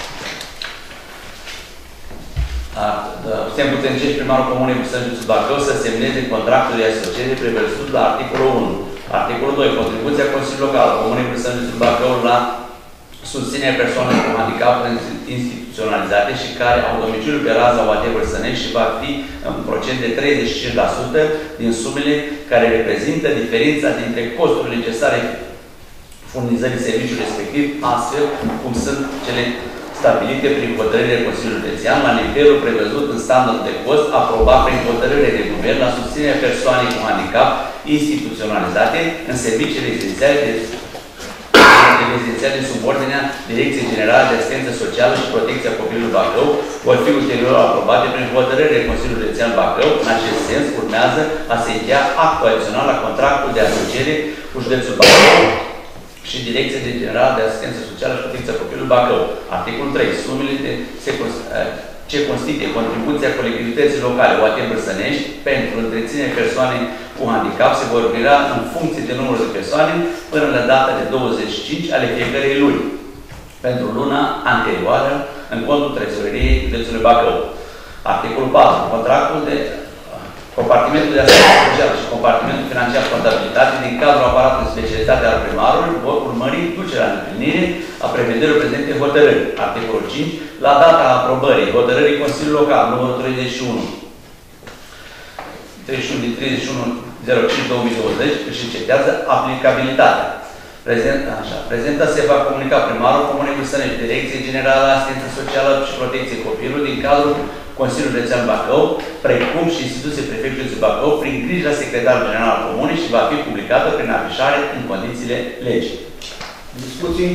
Se împuternicește primarul Comunei Brâsănești Bacău să semneze contractul de asociere prevăzut la articolul unu. Articolul doi. Contribuția Consiliului Local al Comunei Brâsănești Bacău la susținerea persoanelor cu handicap instituționalizate și care au domiciliul pe raza U A T Brâsănești și va fi în procent de treizeci și cinci la sută din sumele care reprezintă diferența dintre costurile necesare furnizării serviciului respectiv, astfel cum sunt cele stabilite prin hotărârile Consiliului Județean la nivelul prevăzut în standardul de cost aprobat prin hotărâre de guvern la susținerea persoanei cu handicap instituționalizate în servicii rezidențiale de rezidențiale din subordinea Direcției Generale de Asistență Socială și Protecția Copilului Bacău vor fi ulterior aprobate prin hotărâre Consiliului Județean Bacău. În acest sens, urmează a se încheia actul adițional la contractul de asociere cu Județul Bacău și Direcția Generală de Asistență Socială și Protecția Copilului Bacău. Articolul trei. Sumele de se ce constituie contribuția colectivității locale U A T Brâsănești pentru întreținerea persoanei cu handicap se vor mira în funcție de numărul de persoane până la data de douăzeci și cinci ale fiecărei luni pentru luna anterioară în contul trezoreriei județului Bacău. Articolul patru. Contractul de compartimentul de asistență socială și compartimentul financiar contabilitate din cadrul aparatului de specialitate al primarului vor urmări ducerea în împlinire a prevederilor prezente în hotărâri. Articolul cinci. La data aprobării hotărârii Consiliului Local numărul treizeci și unu treizeci și unu din treizeci și unu zero cinci două mii douăzeci își încetează aplicabilitatea. Prezent, așa, prezentă se va comunica primarul Comunei Brâsănești, Direcție Generală de Asistență Socială și Protecție Copilului din cadrul Consiliul Județean Bacău, precum și instituții prefectului Bacău, prin grija secretarului general al Comunei și va fi publicată prin afișare în condițiile legii. Discuții?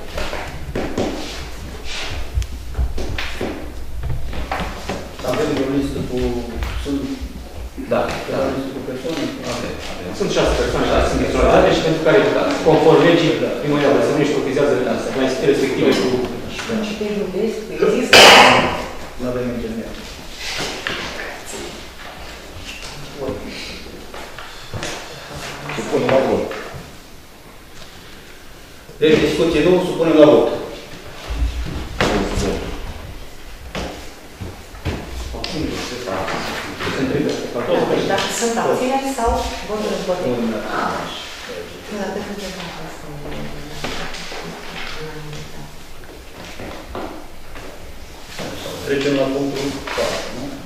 Avem o listă cu... Sunt... Da, da. O listă cu persoane? Okay. Sunt șase persoane care sunt extraordinare și pentru care, conform legii, primăria Brâsănești cotizează la respective cu... Și te iubesc, există... Nu avem internet. Supunem la vot. Deci discuție nu, supunem la vot. Dacă sunt abțineri sau voturi împotrivă? Da, de câte dată asta Trecem la punctul patru, nu?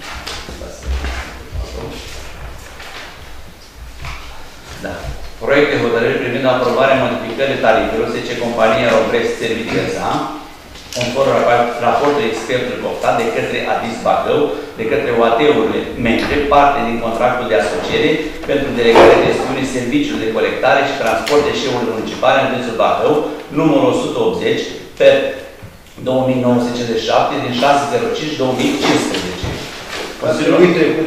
Da. Proiect de hotărâri privind aprobarea modificării tarifelor S C Compania Romprex Servicii S A, conform raportului expertului optat de către Adis Bacău, de către O A T-urile membre, parte din contractul de asociere pentru delegarea gestiunii serviciului de colectare și transport deșeurilor municipale în județul Bacău, numărul o sută optzeci, pe două mii nouă sute cincizeci și șapte, din șase zero cinci două mii cincisprezece. Consiliul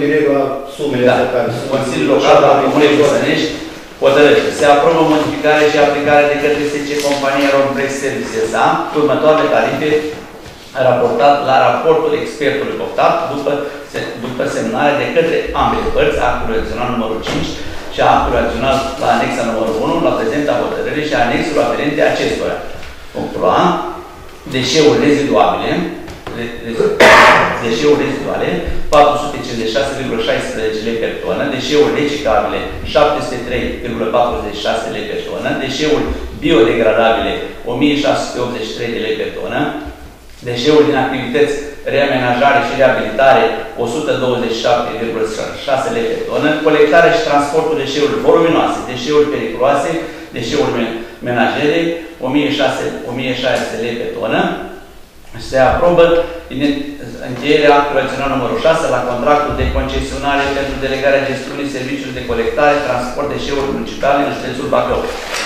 Local al Comunei Băsănești hotărăște. Se aprobă modificarea și aplicarea de către S C Compania Romprex Servicii S A cu următoarele tarife raportat la raportul expertului optat după, după semnarea de către ambele părți, actul adițional numărul cinci și actul adițional la anexa numărul unu, la prezenta hotărâre și anexul aferente acestora. Punctul A. Deșeuri reziduabile, deșeuri reziduale, patru sute cincizeci și șase virgulă șaisprezece lei per tonă, deșeuri reciclabile, șapte sute trei virgulă patruzeci și șase lei per tonă, deșeuri biodegradabile, o mie șase sute optzeci și trei de lei per tonă, deșeuri din activități reamenajare și reabilitare, o sută douăzeci și șapte virgulă șase lei per tonă, colectare și transportul deșeurilor voluminoase, deșeuri periculoase, deșeuri menajere, o mie șase lei pe tonă. Se aprobă încheierea actului adițional numărul șase la contractul de concesionare pentru delegarea gestiunii serviciului de colectare, transport deșeuri municipale în județul Bacău.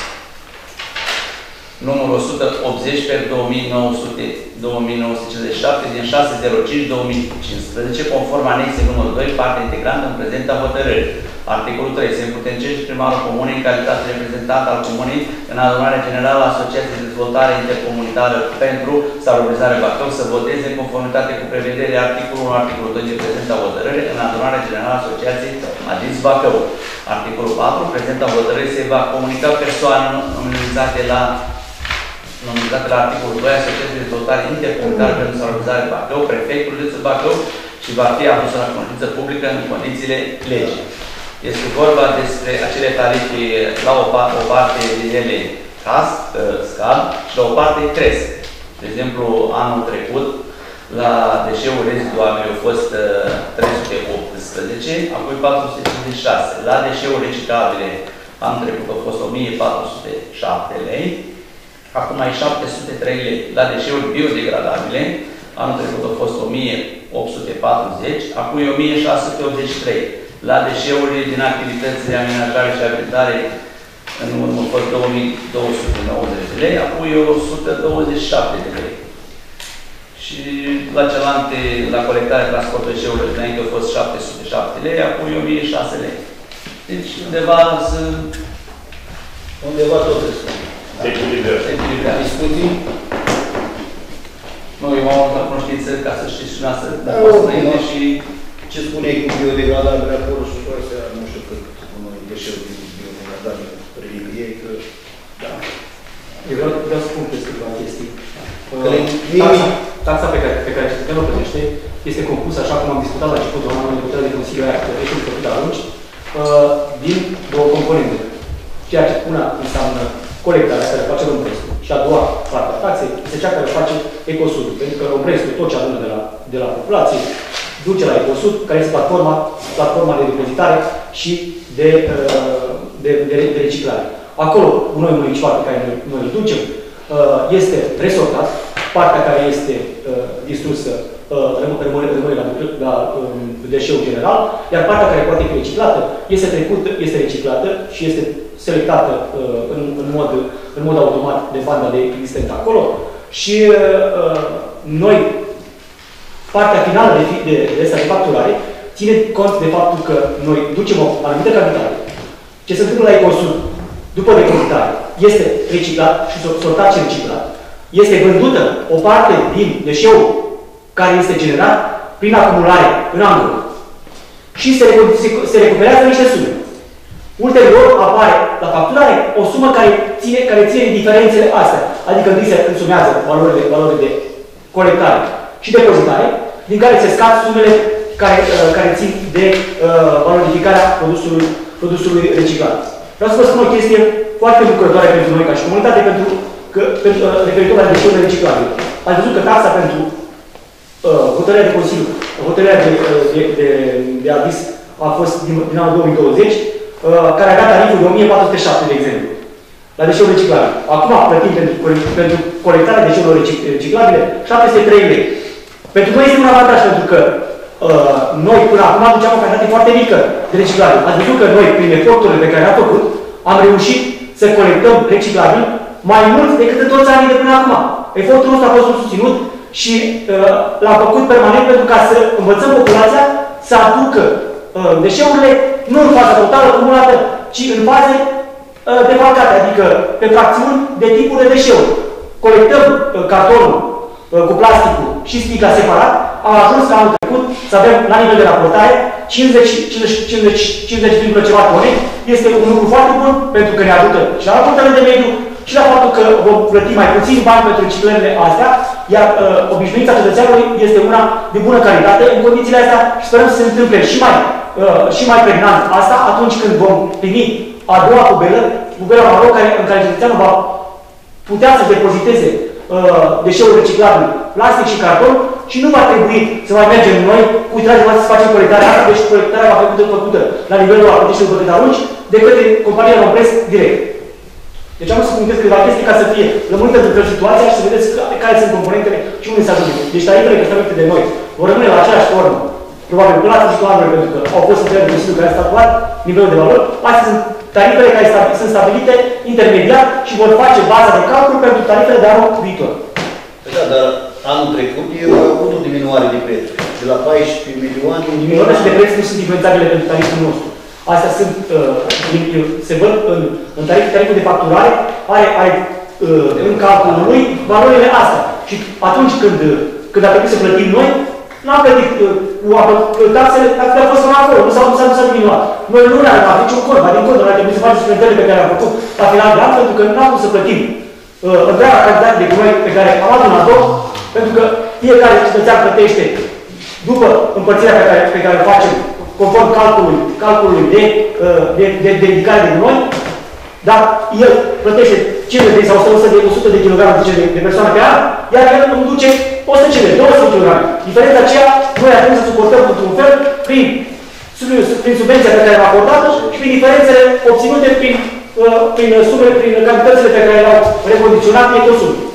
Numărul o sută optzeci pe două mii nouă sute cincizeci și șapte din șase zero cinci două mii cincisprezece, conform anexei numărul doi, parte integrantă în prezenta hotărâri. Articolul trei. Se împuternicește primarul comunei în calitate de reprezentant al comunei în adunarea generală a Asociației de Dezvoltare Intercomunitară pentru Salubrizare Bacău să voteze în conformitate cu prevederea articolul unu, articolul doi de prezenta hotărâre în adunarea generală a Asociației Adis Bacău. Articolul patru. Prezenta hotărâre se va comunica persoană nominalizate la nominalizate la articolul doi, Asociația de Dezvoltare Intercomunitară pentru Salubrizare Bacău, prefectul județul Bacău și va fi adusă la cunoștință publică în condițiile legii. Este vorba despre acele tarife, la o, o parte din ele caz, scad și la o parte cresc. De exemplu, anul trecut, la deșeuri reziduabile au fost trei sute optsprezece, apoi patru sute cincizeci și șase. La deșeuri reciclabile, anul trecut au fost o mie patru sute șapte lei, acum ai șapte sute trei lei. La deșeuri biodegradabile, anul trecut au fost o mie opt sute patruzeci, acum e o mie șase sute optzeci și trei. La deșeurile din activități de amenajare și abilitare, în urmă a fost două mii două sute nouăzeci de lei, apoi o sută douăzeci și șapte de lei. Și la celelalte, la colectarea transportul deșeurilor, înainte au fost șapte sute șapte lei, apoi o mie șase lei. Deci undeva să... Undeva tot este. Echilibrat. Discuții? Nu, eu m-am avut la cunoștință ca să știți și noastră, dar o să înainte și... Ce spuneai cu biodegradabile acolo și cu astea, nu știu cât noi deșeuri biodegradabile ridică ei, că... Da. Eu vreau, vreau să spun câteva chestii. Taxa, taxa pe care, pe care cetățenul o plătește este compusă, așa cum am discutat la începutul anului de putere de Consiliul aia, plătește de făcut atunci, din două componente. Ceea ce una înseamnă colectarea care face Romprescu și a doua parte a taxei este cea care face Ecosud. Pentru că Romprescu tot ce adună de la, de la populație duce la Ecosud, care este platforma, platforma de depozitare și de, de, de, de reciclare. Acolo, cu noi municipal pe care noi, noi îl ducem, este resortat, partea care este distrusă rămâne, rămâne la, la deșeu general, iar partea care poate fi reciclată este trecută, este reciclată și este selectată în, în, mod, în mod automat de banda de existentă acolo și noi partea finală de, de, de asta de facturare ține cont de faptul că noi ducem o anumită cantitate. Ce se întâmplă la Ecosud, după depozitare, este reciclat și sortat și reciclat. Este vândută o parte din deșeul care este generat prin acumulare în angol. Și se, se, se recuperează niște sume. Ulterior apare la facturare o sumă care ține, care ține diferențele astea. Adică întâi se însumează valorile, valorile de colectare și depozitare, din care se scad sumele care, uh, care țin de uh, valorificarea produsului, produsului reciclat. Vreau să vă spun o chestie foarte bucurătoare pentru noi ca și comunitate, pentru că, pentru, uh, referitor la deșeurile reciclabile. Ați văzut că taxa pentru uh, hotărârea de Consiliu, hotărârea de, de, de, de Adis a fost din, din anul două mii douăzeci, care avea tariful de o mie patru sute șapte, de exemplu, la deșeuri reciclabile. Acum plătim pentru, pentru colectarea deșeurilor reciclabile șapte sute trei lei. Pentru noi este un avantaj, pentru că uh, noi până acum aduceam o cantitate foarte mică de reciclabile. Ați văzut că noi, prin eforturile pe care le-am făcut, am reușit să colectăm reciclabil mai mult decât în toți anii de până acum. Efortul nostru a fost susținut și uh, l-am făcut permanent pentru ca să învățăm populația să aducă uh, deșeurile nu în faza totală acumulată, ci în faze uh, defalcate, adică pe fracțiuni de tipuri de deșeuri. Colectăm uh, cartonul uh, cu plasticul și sticla separat, am ajuns la anul trecut să avem la nivel de raportare cincizeci virgulă ceva tone. Este un lucru foarte bun pentru că ne ajută și la raportarea de mediu și la faptul că vom plăti mai puțin bani pentru reciclările astea, iar uh, obișnuința cetățeanului este una de bună calitate în condițiile astea și sperăm să se întâmple și mai, uh, și mai pregnant asta atunci când vom primi a doua pubelă, pubela maro, care, în care cetățeanul va putea să depoziteze uh, deșeuri reciclabile, plastic și carton și nu va trebui să mai mergem noi cu utilajul să facem colectarea asta, deci colectarea va fi făcută, făcută la nivelul a deșeurilor de arunci de către compania Rompress direct. Deci am să punctez câteva chestii ca să fie lămurită pentru situația și să vedeți care sunt componentele și unde se ajunge. Deci tarifele stabilite de noi vor rămâne la aceeași formă. Probabil până la sfârșitul anului, pentru că au fost întrebări de Consiliul care a statuat nivelul de valori. Astea sunt tarifele care sunt stabilite intermediar și vor face baza de calcul pentru tarifele de anul viitor. Da, dar anul trecut eu am avut o diminuare de prețuri. De la paisprezece milioane... Diminuările de preț nu sunt diferențiabile pentru tariful nostru. Astea sunt, uh, se văd în, în tarif, tariful de facturare, are, are uh, în calculul lui valorile astea. Și atunci când, când a trebuit să plătim noi, n-am plătit uh, taxele, taxele au fost până acolo, nu s-a, nu s-a diminuat. Noi nu ne-am avut niciun cont, din cont, noi ar trebui să facem suplimentările pe care le-am făcut la final de an, pentru că nu am putut să plătim uh, întreaga cantitate de gunoi pe care am adunat-o, pentru că fiecare cetățean plătește după împărțirea pe care, pe care o facem, conform calculului, calculului de, de, de, de ridicare de gunoi, dar el plătește cincizeci sau o sută de kilograme de, de persoane pe an, iar el îmi duce o sută de două sute de kilograme. Diferența aceea, noi ar trebui să suportăm într-un fel prin, prin subvenția pe care am acordat-o și prin diferențele obținute prin, prin sume, prin cantitățile pe care le-au recondiționat e tot sub.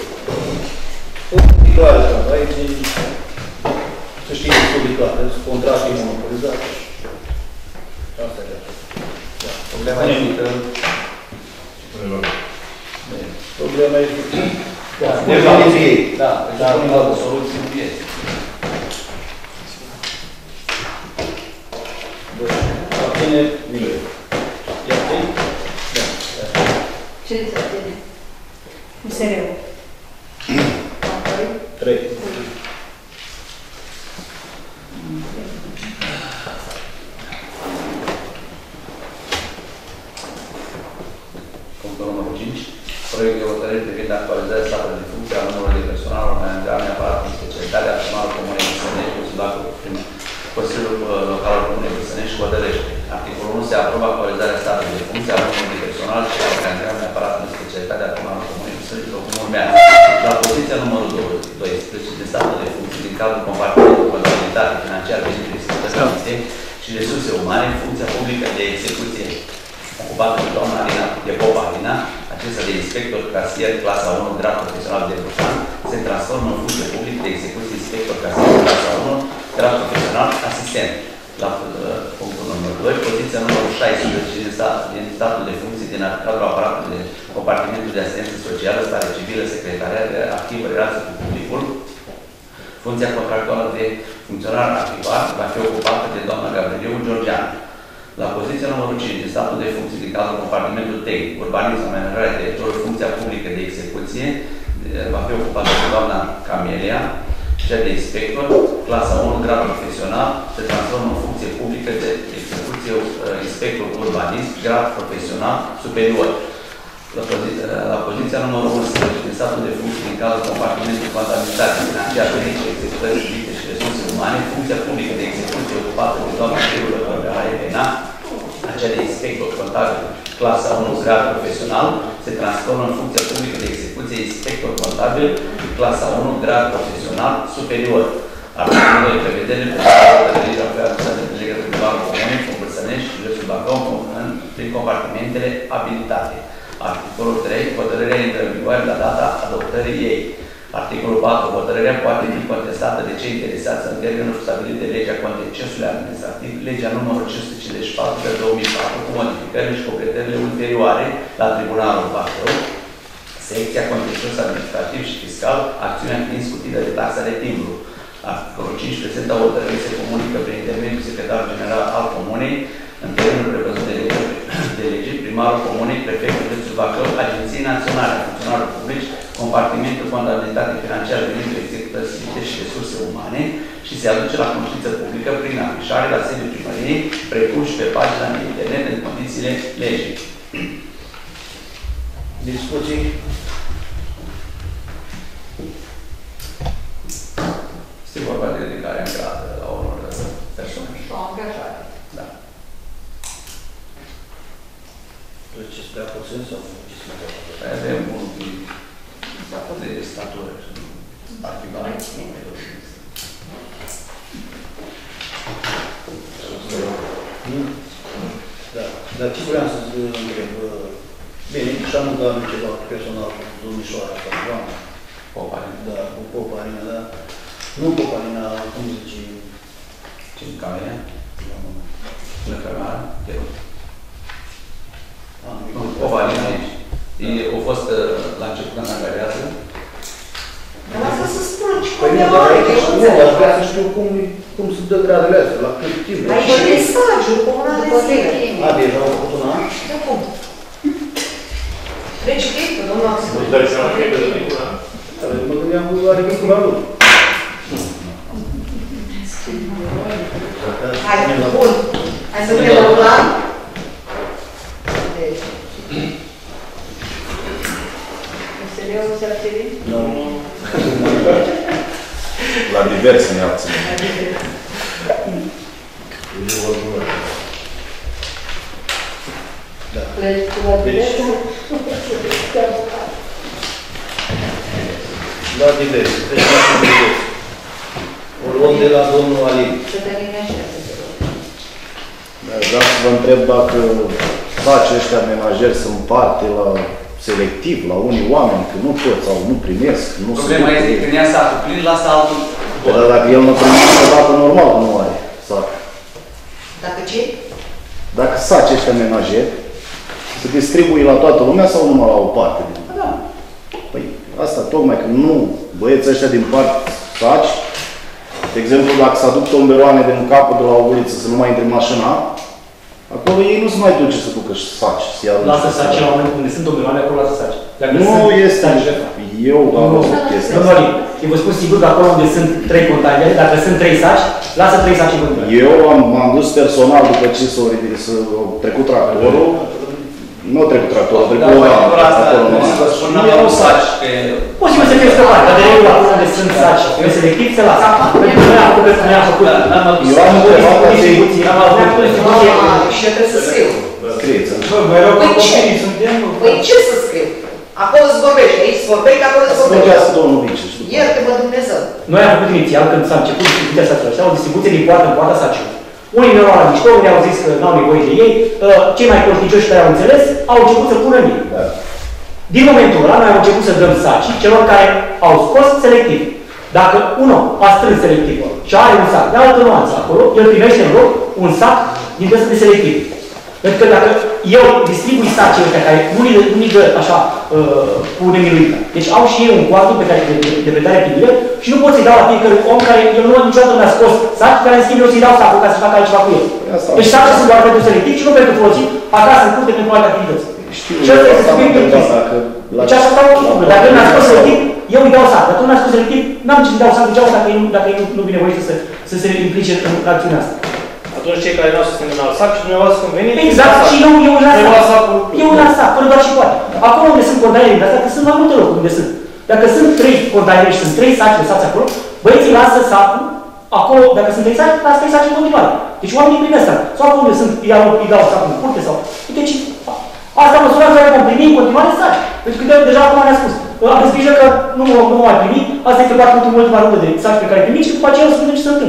Să știi destul de clar, contractul e monopolizat. Asta e. Problema e că... Problema e că... Da, da, dar nu altă soluție în piață. La tine, nimeni. Iar tine? Da. Ce se abține? U S R-ul. Trei. Punctul numărul cinci. Proiect de hotărâre privind actualizarea statului de funcție a numărului de personal organizat neapărat în specialitatea personalului Comunei Băsănești, Consiliul prin Consiliul Local al Comunei Băsănești și hotărăște. Articolul unu. Se aprobă actualizarea statului de funcție a numărului de personal și organizat neapărat în specialitatea personalului Comunei Băsănești, cum urmează. La poziția numărul doisprezece din statul de funcție din cadrul compartimentului contabilitate financiară, venituri, sistem și resurse umane, funcția publică de execuție ocupată de doamna Alina de Popa Alina, acesta de inspector casier clasa unu, grad profesional de brucan, se transformă în funcție publică de execuție inspector casier clasa unu, grad profesional asistent. La uh, punctul numărul doi, poziția numărul șaisprezece din, stat, din statul de funcție din cadrul aparatului de compartimentul de asistență socială, stare civilă, secretariat, activă, relație cu publicul. Funcția contractuală de funcționar activat va fi ocupată de doamna Gabrieliu Georgian. La poziția numărul cinci din statul de funcție din cadrul compartimentul tehnic, urbanism, amenajarea teritoriului, funcția publică de execuție, va fi ocupată de doamna Camelia, cea de inspector, clasa unu, grad profesional, se transformă în funcție publică de execuție inspector urbanist, grad profesional superior. La, poziția, la poziția numărul unsprezece din statul de funcție din cadrul compartimentului contabilitate financiară, tehnică, executări civile și resurse umane, funcția publică de execuție ocupată de doamna Șerulă Bărbea Elena, acea de inspector contabil, clasa unu, grad profesional, se transformă în funcția publică de execuție inspector contabil, clasa unu, grad profesional superior. Articolul doi. Prevederile pentru legea pe adusă de legătură cu Banul Comunei, cu Bărsănești și județul Bacău, prin privind compartimentele abilitate. Articolul trei. Hotărârea intră în vigoare la data adoptării ei. Articolul patru. Hotărârea poate fi contestată de cei interesați în termenul stabilit de legea contenciosului administrativ, legea numărul cinci sute cincizeci și patru pe două mii patru, cu modificările și completările ulterioare la Tribunalul Bacău, secția contencios administrativ și fiscal, acțiunea fiind scutită de taxa de timbru. Articolul cinci. Prezenta hotărâre se comunică prin intermediul secretarul general al Comunei, în termenul prevăzut de lege, de lege, primarul Comunei, prefectul județul Bacău, Agenției Naționale a Funcționarilor Publici, compartimentul contabilitate financiară, venituri, executări civile și resurse umane și se aduce la cunoștință publică prin afișare la sediul primăriei, precum și pe pagina de internet în condițiile legii. Discuții? Este vorba de ridicarea în gradă la unor persoane. Și o angajare. Da. Treceți prea puțin sau treceți mai departe? Avem un de statură și articolare. Da, dar ce vreau să întreb? Bine, și am dat ceva personal cu domnișoara asta, doamna. Poparina. Da, cu Poparina, da. Nu Poparina, cum zice? Ce în care? Lăcărarea? Te rog. Poparina aici. Au fost la început când angajează. Dar lasă să spun ce Păi nu, dar aici nu, aș vrea să știu cum, cum se dă gradele astea, la cât timp. Aici e stagiul, comunal de zile. A, deja au făcut un an? Da, cum? Trece timpul, domnul Axel. Nu-ți dai seama că e de un an? Mă gândeam că are cât la lui. Hai, bun. Hai să vedem la plan. Deci. Înțelegă să abține? Nu. La diverse ne abținem. Da. Pleci cu la diverse? La diverse. Deci la diverse. O luăm de la domnul Alin. Să termine așa. Da, vreau să vă întreb dacă face ăștia menajeri sunt parte la selectiv, la unii oameni, că nu toți sau nu primesc, nu se Problema este că când ia satul plin, lasă altul. Păi, dar dacă el nu primește, dacă normal nu are sac. Dacă ce? Dacă saci ăștia menajeri, se distribuie la toată lumea sau numai la o parte? Da. Păi asta tocmai că nu băieții ăștia din part saci, de exemplu, dacă se aduc tomberoane din capul de la o uliță să nu mai intre mașina, acolo ei nu se mai duce să ducă și saci. Lasă saci la momentul unde sunt tomberoane, acolo lasă saci. Nu este. Eu am văzut chestia asta. Eu vă spun sigur că acolo unde sunt trei containere, dacă sunt trei saci, lasă trei saci în container. Eu m-am dus personal după ce s-a trecut tractorul. Nu a trecut tractorul, a trecut ora acolo. Nu iau saci. Posibil să fie scăpat, dar de regulă acolo unde sunt saci, eu selectiv se lasă. Pentru că noi am făcut, noi am făcut. Eu am întrebat la distribuție, am avut distribuție. Și trebuie să scriu. Scrieți. Păi ce să scriu? Acolo îți vorbești, aici îți vorbești, acolo îți vorbești. Vorbească domnul Vice. Ierte-mă Dumnezeu. Noi am făcut inițial, când s-a început distribuția saciilor, o distribuție din poartă în poarta saciilor. Unii mi-au luat la mișto, unii au zis că n-au nevoie de ei, cei mai conștiincioși care au înțeles, au început să pună în ei. Da. Din momentul ăla, noi am început să dăm sacii celor care au scos selectiv. Dacă un om a strâns selectiv și are un sac de altă nuanță acolo, el primește în loc un sac din ăsta de selectiv. Pentru că dacă eu distribui sacii ăștia care nu îi dă așa uh, cu nemiluită, deci au și ei un cuadru pe care, de, de pe care primire și nu pot să-i dau la fiecare om care el nu niciodată nu mi-a scos sac, care în schimb eu să-i dau sacul ca să facă altceva cu el. Deci sacii sunt doar pentru selectiv și nu pentru folosit acasă în curte pentru alte activități. Știu, și asta este subiectul chestii. Deci așa stau lucrurile. Dacă el mi-a scos selectiv, eu îi dau sac. Dacă nu mi-a scos selectiv, n-am ce să-i dau sac degeaba dacă el, dacă el nu vine voie să, să se implice în acțiunea asta. Atunci cei care nu au să se la sac și dumneavoastră când veniți... Exact, și eu, eu îl las sac. Eu îl las sac, fără doar și poate. Acolo unde sunt containere, astea, că sunt mai multe locuri unde sunt. Dacă sunt trei containere și sunt trei saci lăsați acolo, băieții lasă sacul, acolo, dacă sunt trei saci, lasă trei saci în continuare. Deci oamenii primesc sac. Sau acolo unde sunt, îi dau, îi dau sacul în curte sau... Deci, asta măsura care vom primi în continuare saci. Pentru că deja acum ne-a spus. Aveți grijă că nu, nu mai primi, asta este foarte ultima rundă de saci pe care primiți și după aceea o să vedem ce se întâmplă.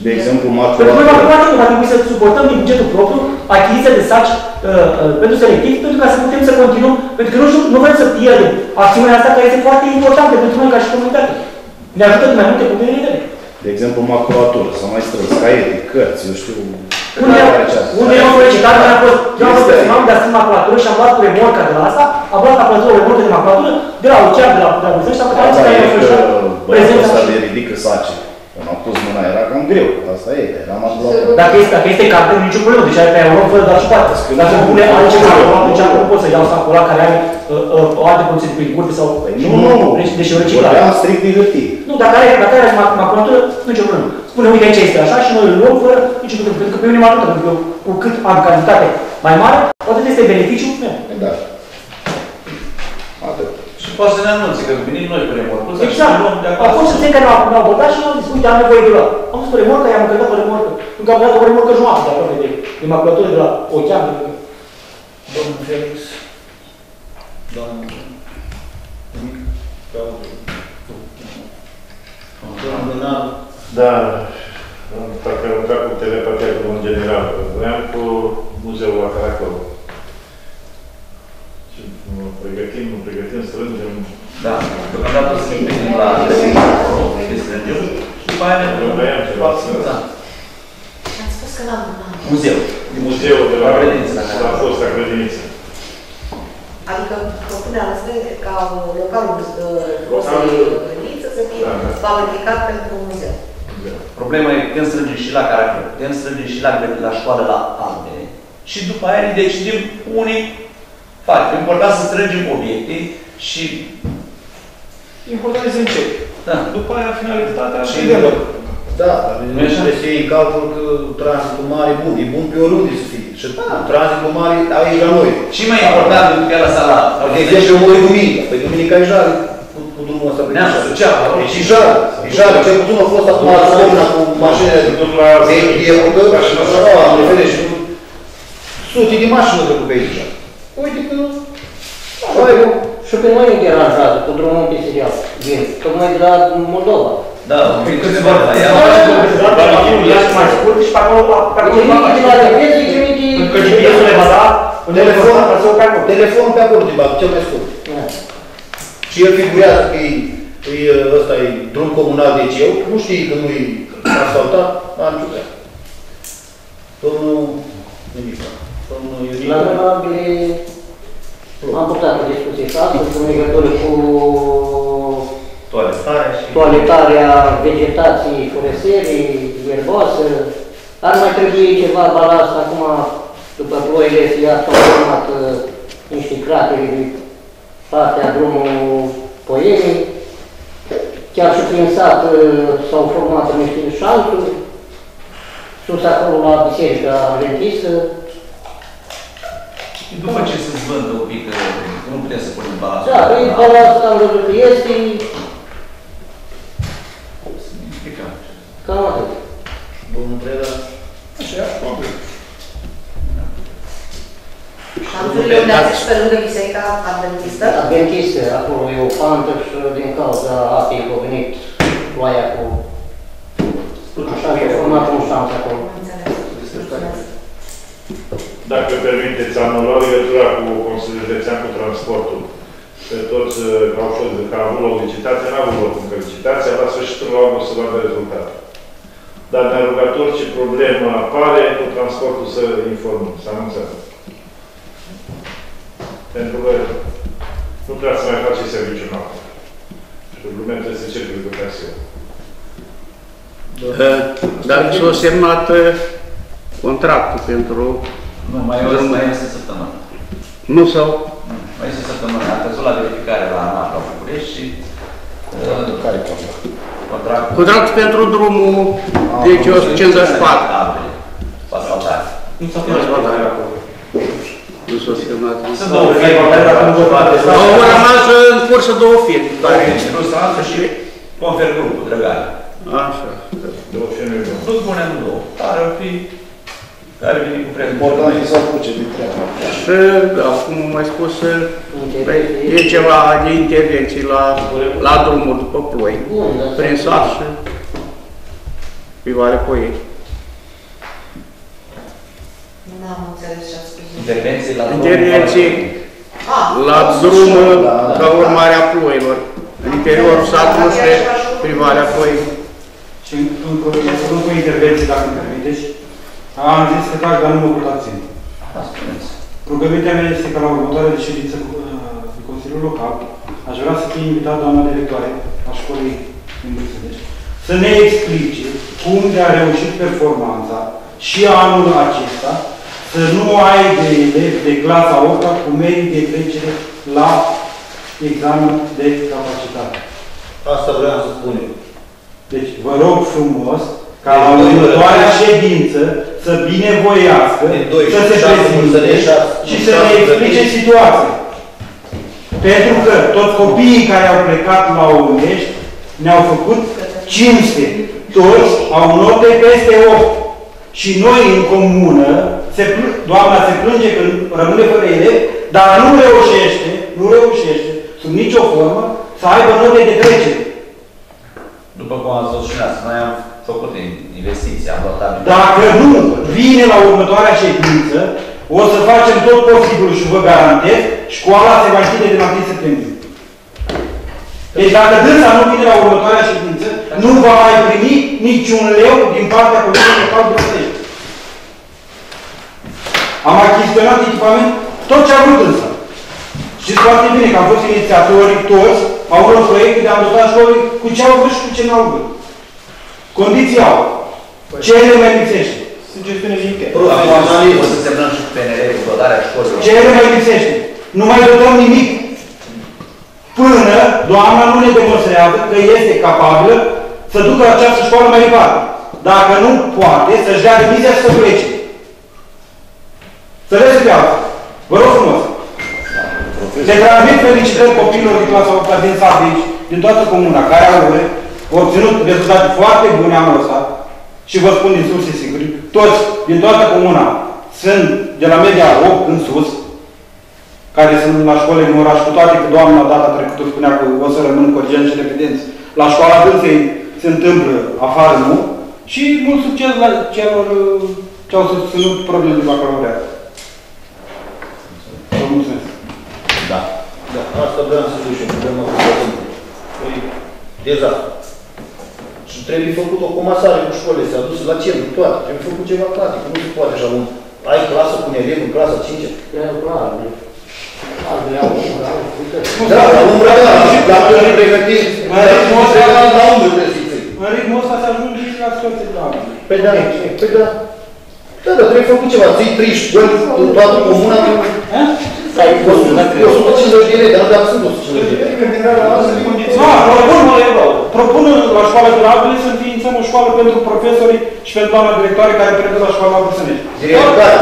De exemplu, Pentru că maculatură. acum va trebui să suportăm din bugetul propriu achiziția de saci uh, uh, pentru selectiv, pentru ca să putem să continuăm, pentru că nu, nu vrem să pierdem acțiunea asta care este foarte importantă pentru noi ca și comunitate. Ne ajută din mai multe puncte de vedere. De exemplu, maculatură, sau mai strâns, caiete, cărți, eu știu... Unde eu am solicitat, eu am fost, eu am fost personal de a strâng maculatură și am luat cu remorca de la asta, am luat maculatură, o remorcă de maculatură, de la Ocean, de la Buzăi și am făcut alții care au solicitat prezența. Asta de ridică sace. Când am pus mâna, era cam greu. Asta e, era maculatură. Dacă este, dacă este cartel, niciun problemă, deci ai pe euro fără dar și poate. Dacă îmi pune altceva, atunci nu pot să iau sacul ăla care are o altă condiție de curte sau... Nu, nu, nu. Deci o reciclare. Vorbeam strict de hârtie. Nu, dacă are, dacă are maculatură, nicio problemă. Spune, uite, aici este așa și noi îl luăm fără nicio problemă. Pentru că pe mine mă ajută, pentru că eu, cu cât am cantitate mai mare, atât este beneficiul meu. Da. Atât. Și poate să ne anunțe că venim noi pe remorcă. Exact. Au fost cetățeni care mi-au votat și mi-au zis, uite, am nevoie de la. Am pus pe remorcă, i-am încărcat pe remorcă. Încă am dat o remorcă jumătate de aproape de, de maculatură de la Ocean. Domnul Felix. Domnul... Domnul Donar. Da. Dacă am lucrat cu telepatia în general, vreau cu muzeul la Caracol. Și pregătim, pregătim, strângem. Da, deocamdată să ne prindem la strângem și după aia ne Da. Ați spus că n-am... Muzeu. Muzeul de la grădiniță. La fosta grădiniță. Adică propunerea asta e ca localul fostei grădiniță să fie valorificat pentru muzeu. Problema e că când strângem și la Caracol, când strângem și la, la școală la Albene și după aia ne decidem unii fac. E important să strângem obiecte și important e să începi. Da. După aia finalitatea și de loc. Da, dar trebuie să iei în calcul că tranzitul mare e bun. E bun pe oriunde să fie. Și tranzitul mare aici la noi. Și mai important decât că lăsa la... De exemplu, o duminica. Păi duminica e jară cu drumul ăsta. Ne-am asociat. E și jară. E jară. Cel puțin a fost acum la Somna cu mașinile de epocă. Doamne ferește. Sute de mașini trecut pe aici. Uite că... Și pe noi ne deranjează cu drumul piserial. Bine, tocmai de la Moldova. Da, cât se vorba, ea. Ești mai scurt și pe acolo, pe acolo, pe acolo. Că G P S-ul le va da, telefon pe acolo de bag, cel mai scurt. Și el figurează că ăsta e drum comunal de eu, nu știi că nu-i asfaltat, a nicio treabă. Domnul Nimica, domnul Iulica. La Noabile am purtat o discuție și astăzi în legătură cu toaletarea vegetației forestierii, verboasă. Ar mai trebui ceva balast acum, după ploile, iar s-au format niște cratere de partea drumul Poienii. Chiar și prin sat s-au format niște șanturi, sus acolo la biserica adventistă. După ce se zvândă un pic, nu putem să punem balast. Da, păi balast am văzut că este. Cam atât. Domnul Preda. Așa, probabil. Șanțurile unde ați zis pe lângă biserica adventistă? Adventistă, acolo e o pantă și din cauza apei a venit ploaia cu... Așa și-a format un șanț acolo. Dacă permiteți, am luat legătura cu Consiliul Județean cu transportul. Pe toți au fost că a avut o licitație, n-a avut loc încă licitația, la sfârșitul la urmă să vadă rezultat. Dar ne-a rugat orice problemă apare, cu transportul să informăm, să anunțăm. Pentru că nu trebuie să mai face serviciul noapte. Și lumea trebuie să circule cu taxiul. Dar s-a semnat contractul pentru... Nu, mai este săptămână. Nu sau? Mai este săptămână. Am căzut la verificare la ANAP la București și... Care e contract? Contractul... Contractul pentru drumul de cincizeci și patru. Cu asfaltare. Nu s-a semnat acolo. Nu s-a semnat. Sunt două firme. Au rămas în cursă două firme. Rustranță și Confer Grupul, Drăgare. Așa. Două firme. Nu spunem două. Care ar fi... Care vine cu prețul. Important e să apuce de treaba. Și, da, cum am mai spus, e ceva de intervenții la, la drumuri după ploi. Prin sat și... privare pe ei. Nu am înțeles ce ați spus. Intervenții la Intervenții Ah, la drum ca urmare a ploilor. În interiorul satului spre privarea ploii. Și încă o intervenție, dacă îmi permiteți. Am zis că fac, dar nu mă puteți. Rugămintea mea este că la următoarea ședință de Consiliul Local aș vrea să fie invitat doamna directoare a școlii din Brâsădeș să ne explice cum de-a reușit performanța și anul acesta să nu ai de elevi de clasa a opta cu merii de trecere la examen de capacitate. Asta vreau să spun eu. Deci vă rog frumos ca la următoarea ședință să binevoiască, să se prezinte și să ne explice situația. Pentru că toți copiii care au plecat la Omești ne-au făcut cinste. Toți au note peste opt. Și noi în comună, se doamna se plânge că rămâne fără elevi, dar nu reușește, nu reușește, sub nicio formă, să aibă note de trecere. După cum am spus și noi am făcut investiții, am luat aminte. Dacă nu vine la următoarea ședință, o să facem tot posibilul și vă garantez, școala se va închide din întâi septembrie. Deci dacă dânsa nu vine la următoarea ședință, nu va mai primi niciun leu din partea Consiliului Local Brăsădești. Am achiziționat echipament, tot ce a vrut însă. Știți foarte bine că am fost inițiatorii toți a unor proiecte de a dotat școlii cu ce au vrut și cu ce n-au vrut. Condiții au. Ce le mai lipsește? Sunt gestiune din cheie. O să semnăm și cu P N R cu dotarea școlilor. Ce le mai lipsește? Nu mai dotăm nimic. Până doamna nu ne demonstrează că este capabilă să ducă această școală mai departe. Dacă nu poate, să-și dea demisia și să plece. Să vezi pe alții. Vă rog frumos. Se transmit felicitări copiilor din clasa opta din sat aici, din toată comuna, care au obținut rezultate foarte bune anul ăsta. Și vă spun din surse siguri, toți din toată comuna sunt de la media opt în sus, care sunt la școli în oraș, cu toate că doamna data trecută spunea că o să rămân corgenți și repetenți. La școala dânsei se întâmplă, afară nu. Și mult succes la celor ce au susținut probleme de bacalaureat. Vă mulțumesc. Da. Da. Asta vreau să duc și o problemă cu părinții. Păi, deja. Și trebuie făcut o comasare cu școlile, se adus la centru, toate. Trebuie făcut ceva practic. Nu se poate așa un... Ai clasă cu un elev în clasa cincea? Da, la umbră, da. Dacă nu pregătim, la umbră trebuie să-i ții. În ritmul ăsta se ajunge și la situație de oameni. Păi da, păi da. Da, dar trebuie făcut ceva. Ții trei școli, toată comuna. o sută cincizeci de lei, dar nu sunt o sută cincizeci de lei. Propun la școala durabilă să înființăm o școală pentru profesorii și pentru doamna directoare care predă la școala Brăsănești. Directoare.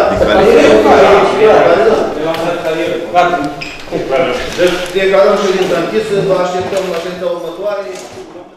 Deci, declarăm ședința închisă, vă așteptăm la ședința următoare.